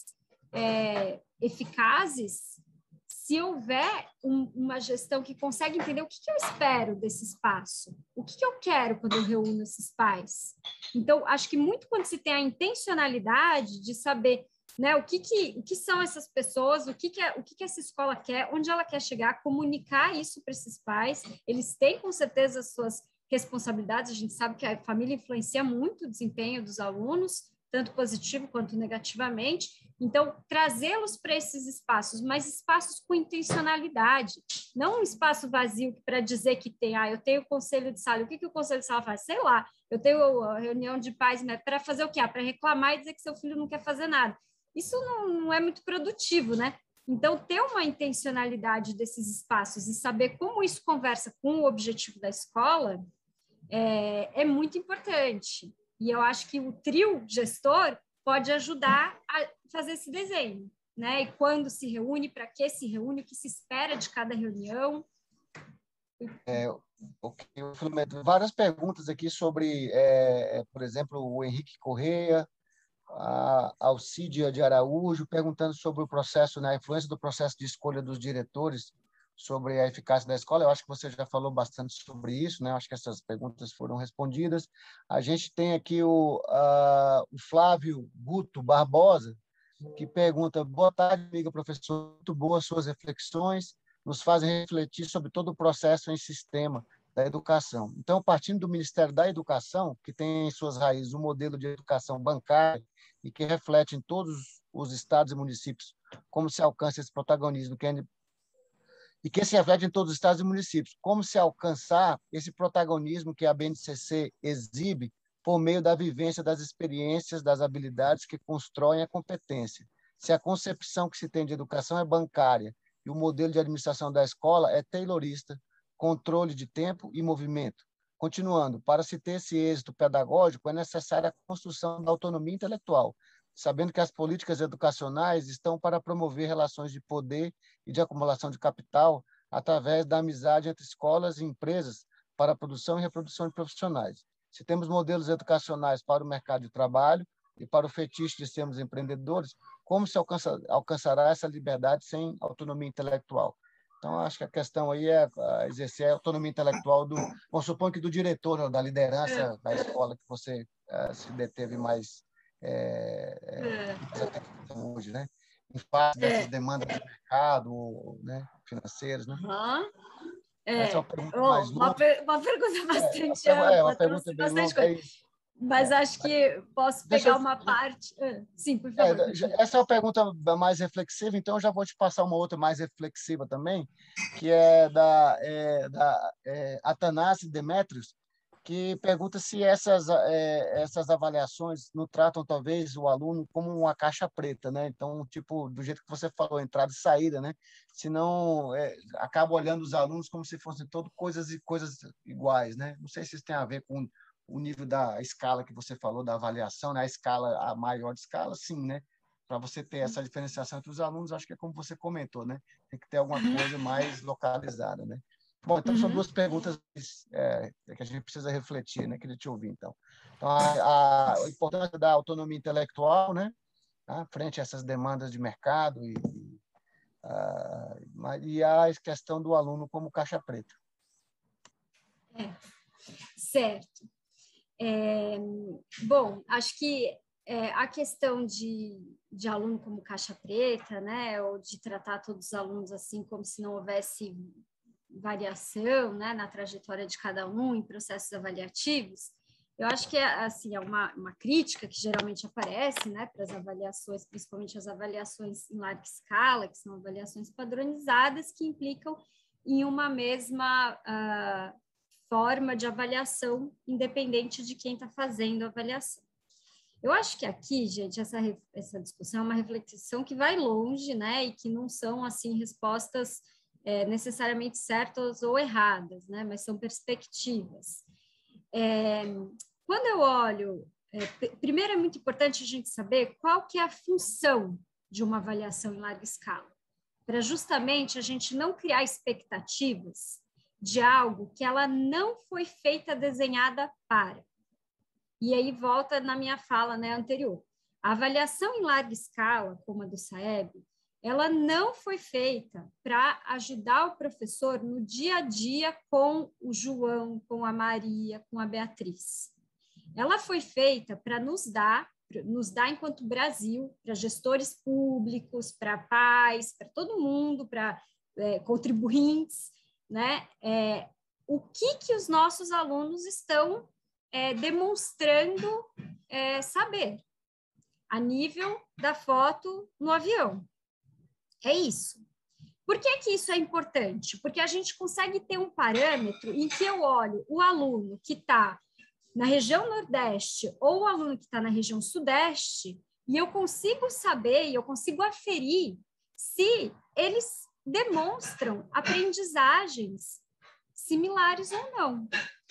eficazes se houver uma gestão que consegue entender o que eu espero desse espaço, o que eu quero quando eu reúno esses pais. Então, acho que muito quando se tem a intencionalidade de saber, né, o que são essas pessoas, o que essa escola quer, onde ela quer chegar, comunicar isso para esses pais, eles têm com certeza as suas responsabilidades. A gente sabe que a família influencia muito o desempenho dos alunos, tanto positivo quanto negativamente. Então, trazê-los para esses espaços, mas espaços com intencionalidade, não um espaço vazio para dizer que tem, eu tenho conselho de sala. O que o conselho de sala faz? Sei lá, eu tenho a reunião de pais, né, para fazer o quê? Para reclamar e dizer que seu filho não quer fazer nada. Isso não é muito produtivo, né? Então, ter uma intencionalidade desses espaços e saber como isso conversa com o objetivo da escola é muito importante. E eu acho que o trio gestor pode ajudar a fazer esse desenho, né? E quando se reúne, para que se reúne, o que se espera de cada reunião. Várias perguntas aqui sobre, por exemplo, o Henrique Correia, a Alcídia de Araújo, perguntando sobre o processo, né, a influência do processo de escolha dos diretores sobre a eficácia da escola. Eu acho que você já falou bastante sobre isso, né? Acho que essas perguntas foram respondidas. A gente tem aqui o Flávio Guto Barbosa, que pergunta: boa tarde, amiga professor, muito boas suas reflexões, nos fazem refletir sobre todo o processo em sistema da educação. Então, partindo do Ministério da Educação, que tem em suas raízes um modelo de educação bancária e que reflete em todos os estados e municípios como se alcança esse protagonismo e que se reflete em todos os estados e municípios, como se alcançar esse protagonismo que a BNCC exibe por meio da vivência das experiências, das habilidades que constroem a competência. Se a concepção que se tem de educação é bancária e o modelo de administração da escola é taylorista, controle de tempo e movimento. Continuando, para se ter esse êxito pedagógico, é necessária a construção da autonomia intelectual, sabendo que as políticas educacionais estão para promover relações de poder e de acumulação de capital através da amizade entre escolas e empresas para a produção e reprodução de profissionais. Se temos modelos educacionais para o mercado de trabalho e para o fetiche de sermos empreendedores, como se alcançará essa liberdade sem autonomia intelectual? Então, acho que a questão aí é exercer a autonomia intelectual vamos supor que do diretor, da liderança da escola que você se deteve mais hoje, né? Em face dessas demandas de mercado, né? Financeiras, né? Essa é uma pergunta mais longa. Uma pergunta bastante ampla, uma pergunta bem bastante longa. coisa. Mas acho que posso pegar uma parte. Sim, por favor. Essa é uma pergunta mais reflexiva, então eu já vou te passar uma outra mais reflexiva também, que é da Atanásio Demetrios, que pergunta se essas avaliações não tratam, talvez, o aluno como uma caixa preta, né? Então, tipo, do jeito que você falou, entrada e saída, né? Senão, acaba olhando os alunos como se fossem todas coisas iguais, né? Não sei se isso tem a ver com o nível da escala que você falou, da avaliação, né? A maior escala, sim, né? Para você ter essa diferenciação entre os alunos, acho que é como você comentou, né? Tem que ter alguma coisa mais localizada, né? Bom, então são duas perguntas que a gente precisa refletir, né? Queria te ouvir, então. Então, a importância da autonomia intelectual, né? Frente a essas demandas de mercado e a questão do aluno como caixa preta. Certo. Bom, acho que a questão de aluno como caixa preta, né? Ou de tratar todos os alunos assim como se não houvesse variação, né, na trajetória de cada um em processos avaliativos, eu acho que assim, é uma crítica que geralmente aparece, né, para as avaliações, principalmente as avaliações em larga escala, que são avaliações padronizadas, que implicam em uma mesma forma de avaliação, independente de quem está fazendo a avaliação. Eu acho que aqui, gente, essa discussão é uma reflexão que vai longe, né, e que não são, assim, respostas necessariamente certas ou erradas, né? Mas são perspectivas. Quando eu olho, primeiro é muito importante a gente saber qual que é a função de uma avaliação em larga escala, para justamente a gente não criar expectativas de algo que ela não foi feita, desenhada para. E aí volta na minha fala, né, anterior. A avaliação em larga escala, como a do SAEB, ela não foi feita para ajudar o professor no dia a dia com o João, com a Maria, com a Beatriz. Ela foi feita para nos dar enquanto Brasil, para gestores públicos, para pais, para todo mundo, para contribuintes, né? o que os nossos alunos estão demonstrando saber a nível da foto no avião. É isso. Por que isso é importante? Porque a gente consegue ter um parâmetro em que eu olho o aluno que está na região Nordeste ou o aluno que está na região Sudeste e eu consigo saber, eu consigo aferir se eles demonstram aprendizagens similares ou não.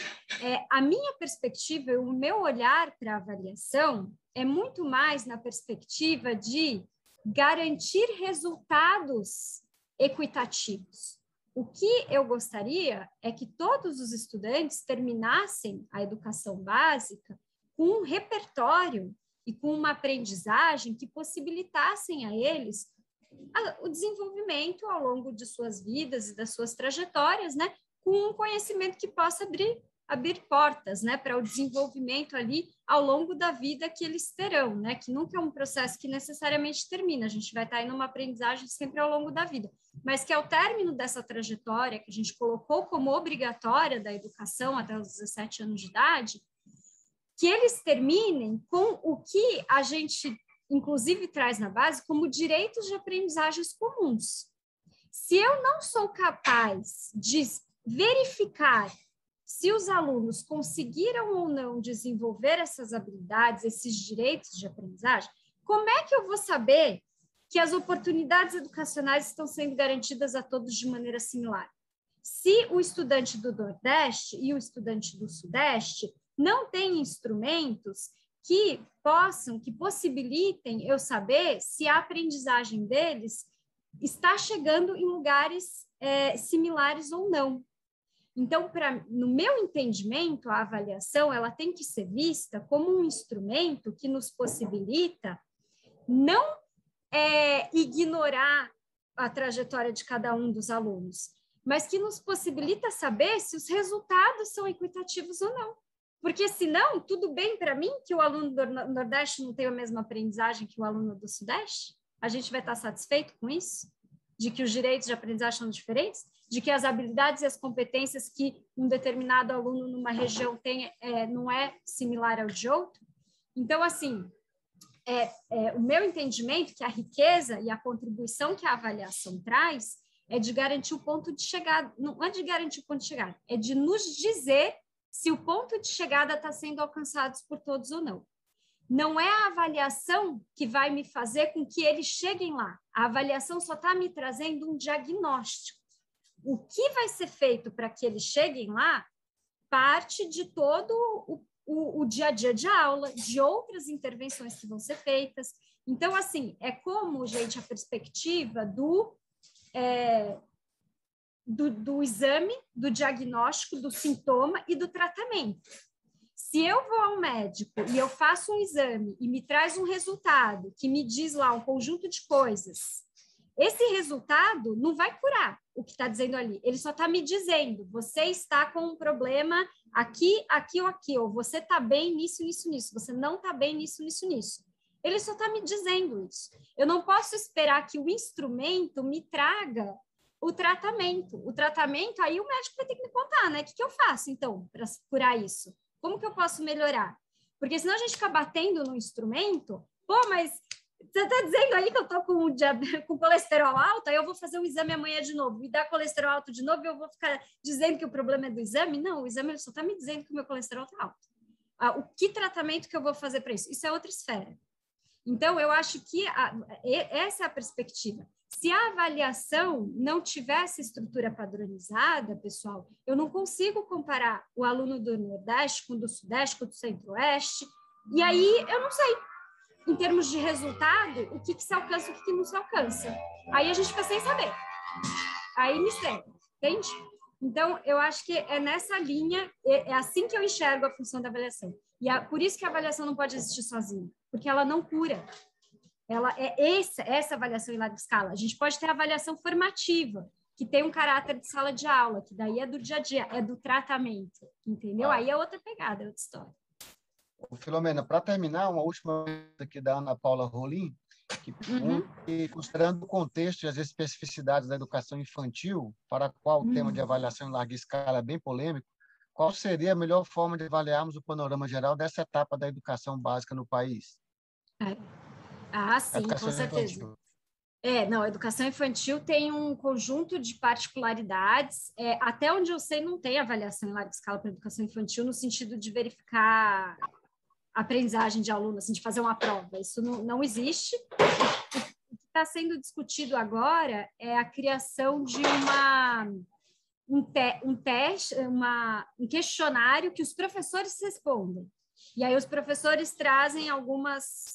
A minha perspectiva, o meu olhar para a avaliação é muito mais na perspectiva de garantir resultados equitativos. O que eu gostaria é que todos os estudantes terminassem a educação básica com um repertório e com uma aprendizagem que possibilitassem a eles o desenvolvimento ao longo de suas vidas e das suas trajetórias, né, com um conhecimento que possa abrir portas, né, para o desenvolvimento ali ao longo da vida que eles terão, né, que nunca é um processo que necessariamente termina, a gente vai estar em uma aprendizagem sempre ao longo da vida, mas que ao término dessa trajetória que a gente colocou como obrigatória da educação até os 17 anos de idade, que eles terminem com o que a gente, inclusive, traz na base como direitos de aprendizagens comuns. Se eu não sou capaz de verificar se os alunos conseguiram ou não desenvolver essas habilidades, esses direitos de aprendizagem, como é que eu vou saber que as oportunidades educacionais estão sendo garantidas a todos de maneira similar? Se o estudante do Nordeste e o estudante do Sudeste não têm instrumentos que possibilitem eu saber se a aprendizagem deles está chegando em lugares similares ou não. Então, no meu entendimento, a avaliação ela tem que ser vista como um instrumento que nos possibilita não ignorar a trajetória de cada um dos alunos, mas que nos possibilita saber se os resultados são equitativos ou não. Porque, senão, tudo bem para mim que o aluno do Nordeste não tenha a mesma aprendizagem que o aluno do Sudeste? A gente vai estar satisfeito com isso? De que os direitos de aprendizagem são diferentes? De que as habilidades e as competências que um determinado aluno numa região tem não é similar ao de outro? Então, assim, o meu entendimento que a riqueza e a contribuição que a avaliação traz é de garantir o ponto de chegada, não é de garantir o ponto de chegada, é de nos dizer se o ponto de chegada está sendo alcançado por todos ou não. Não é a avaliação que vai me fazer com que eles cheguem lá. A avaliação só está me trazendo um diagnóstico. O que vai ser feito para que eles cheguem lá parte de todo o dia a dia de aula, de outras intervenções que vão ser feitas. Então, assim, é como, gente, a perspectiva do exame, do diagnóstico, do sintoma e do tratamento. Se eu vou ao médico e eu faço um exame e me traz um resultado que me diz lá um conjunto de coisas, esse resultado não vai curar o que está dizendo ali. Ele só está me dizendo, você está com um problema aqui, aqui ou aqui, ou você está bem nisso, nisso, nisso, você não está bem nisso, nisso, nisso. Ele só está me dizendo isso. Eu não posso esperar que o instrumento me traga o tratamento. O tratamento, aí o médico vai ter que me contar, né? O que eu faço, então, para curar isso? Como que eu posso melhorar? Porque senão a gente fica batendo no instrumento, mas você está dizendo aí que eu estou com colesterol alto, aí eu vou fazer o exame amanhã de novo, me dá colesterol alto de novo e eu vou ficar dizendo que o problema é do exame? Não, o exame só está me dizendo que o meu colesterol está alto. O que tratamento que eu vou fazer para isso? Isso é outra esfera. Então, eu acho que essa é a perspectiva. Se a avaliação não tivesse estrutura padronizada, pessoal, eu não consigo comparar o aluno do Nordeste com o do Sudeste, com o do Centro-Oeste, e aí eu não sei, em termos de resultado, o que se alcança e o que não se alcança. Aí a gente fica sem saber. Aí mistério, entende? Então, eu acho que é nessa linha, é assim que eu enxergo a função da avaliação. E por isso que a avaliação não pode existir sozinha, porque ela não cura. Ela é essa avaliação em larga escala. A gente pode ter a avaliação formativa, que tem um caráter de sala de aula, que daí é do dia a dia, é do tratamento, entendeu? Aí é outra pegada, é outra história. Filomena, para terminar, uma última coisa aqui da Ana Paula Rolim, Uhum. E considerando o contexto e as especificidades da educação infantil, para a qual o tema de avaliação em larga escala é bem polêmico, qual seria a melhor forma de avaliarmos o panorama geral dessa etapa da educação básica no país? É. Ah, sim, com Educação certeza. infantil. Não, a educação infantil tem um conjunto de particularidades. Até onde eu sei, não tem avaliação em larga escala para educação infantil, no sentido de verificar a aprendizagem de aluno, assim, de fazer uma prova. Isso não existe. O que está sendo discutido agora é a criação de um teste, um questionário que os professores respondem. E aí os professores trazem algumas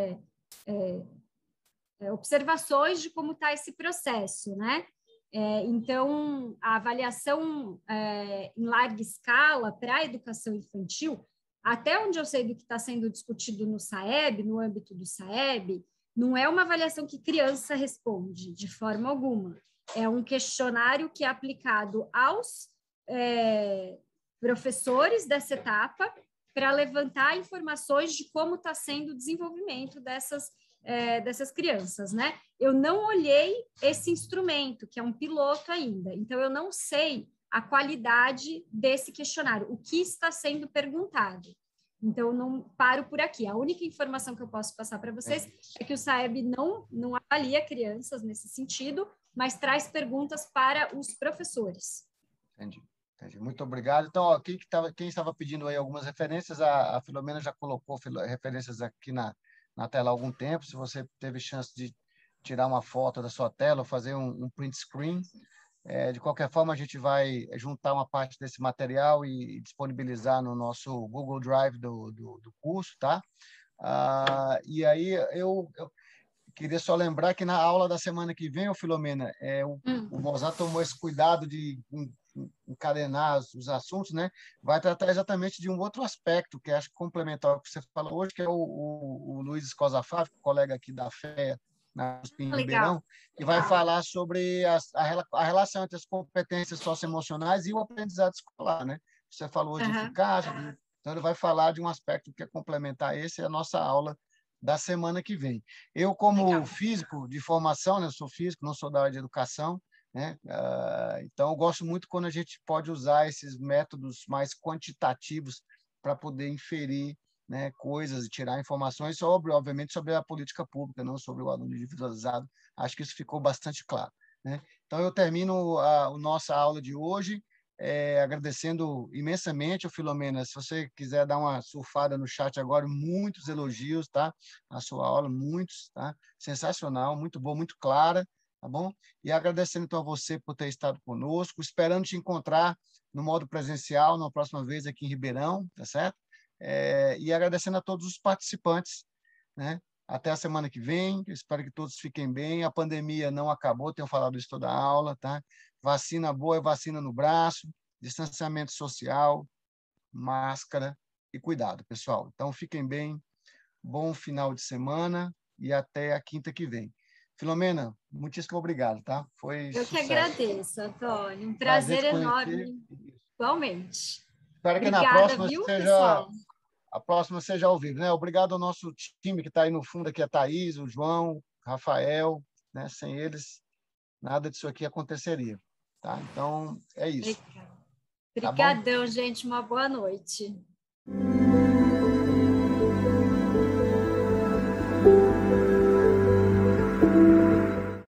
observações de como está esse processo, né? Então, a avaliação em larga escala para a educação infantil, até onde eu sei do que está sendo discutido no SAEB, no âmbito do SAEB, não é uma avaliação que criança responde, de forma alguma. É um questionário que é aplicado aos professores dessa etapa para levantar informações de como está sendo o desenvolvimento dessas crianças, né? Eu não olhei esse instrumento, que é um piloto ainda, então eu não sei a qualidade desse questionário, o que está sendo perguntado. Então, não paro por aqui. A única informação que eu posso passar para vocês é que o SAEB não avalia crianças nesse sentido, mas traz perguntas para os professores. Entendi. Muito obrigado. Então, ó, quem estava pedindo aí algumas referências, a Filomena já colocou referências aqui na tela há algum tempo. Se você teve chance de tirar uma foto da sua tela ou fazer um print screen, de qualquer forma, a gente vai juntar uma parte desse material e disponibilizar no nosso Google Drive do curso, tá? E aí, eu queria só lembrar que na aula da semana que vem, Filomena, o Mozart tomou esse cuidado de encadenar os assuntos, né? Vai tratar exatamente de um outro aspecto, que acho complementar ao que você falou hoje, que é o Luiz Escosa Fábio, colega aqui da FEA, na USP em Legal. Ribeirão, que vai falar sobre a relação entre as competências socioemocionais e o aprendizado escolar, né? Você falou hoje de eficácia, então ele vai falar de um aspecto que é complementar esse, é a nossa aula da semana que vem. Eu, como físico de formação, né, eu sou físico, não sou da área de educação, né? Então, eu gosto muito quando a gente pode usar esses métodos mais quantitativos para poder inferir, né, coisas e tirar informações obviamente, sobre a política pública, não sobre o aluno individualizado. Acho que isso ficou bastante claro, né? Então, eu termino a nossa aula de hoje agradecendo imensamente o Filomena. Se você quiser dar uma surfada no chat agora, muitos elogios, tá? A sua aula, muitos, tá? Sensacional, muito boa, muito clara, tá bom? E agradecendo então a você por ter estado conosco, esperando te encontrar no modo presencial na próxima vez aqui em Ribeirão, tá certo? E agradecendo a todos os participantes, né? Até a semana que vem, eu espero que todos fiquem bem. A pandemia não acabou, tenho falado isso toda a aula, tá? Vacina boa é vacina no braço, distanciamento social, máscara e cuidado, pessoal. Então, fiquem bem, bom final de semana e até a quinta que vem. Filomena, muitíssimo obrigado, tá? Foi Eu que sucesso. agradeço, Antônio. Um Prazer prazer te conhecer. enorme, igualmente. Espero que na Obrigada, próxima viu, seja pessoal? a próxima seja ao vivo, né? Obrigado ao nosso time que está aí no fundo aqui, a Thaís, o João, o Rafael, né? Sem eles, nada disso aqui aconteceria, tá? Então, é isso. Legal. Tá bom? Obrigadão, gente. Uma boa noite.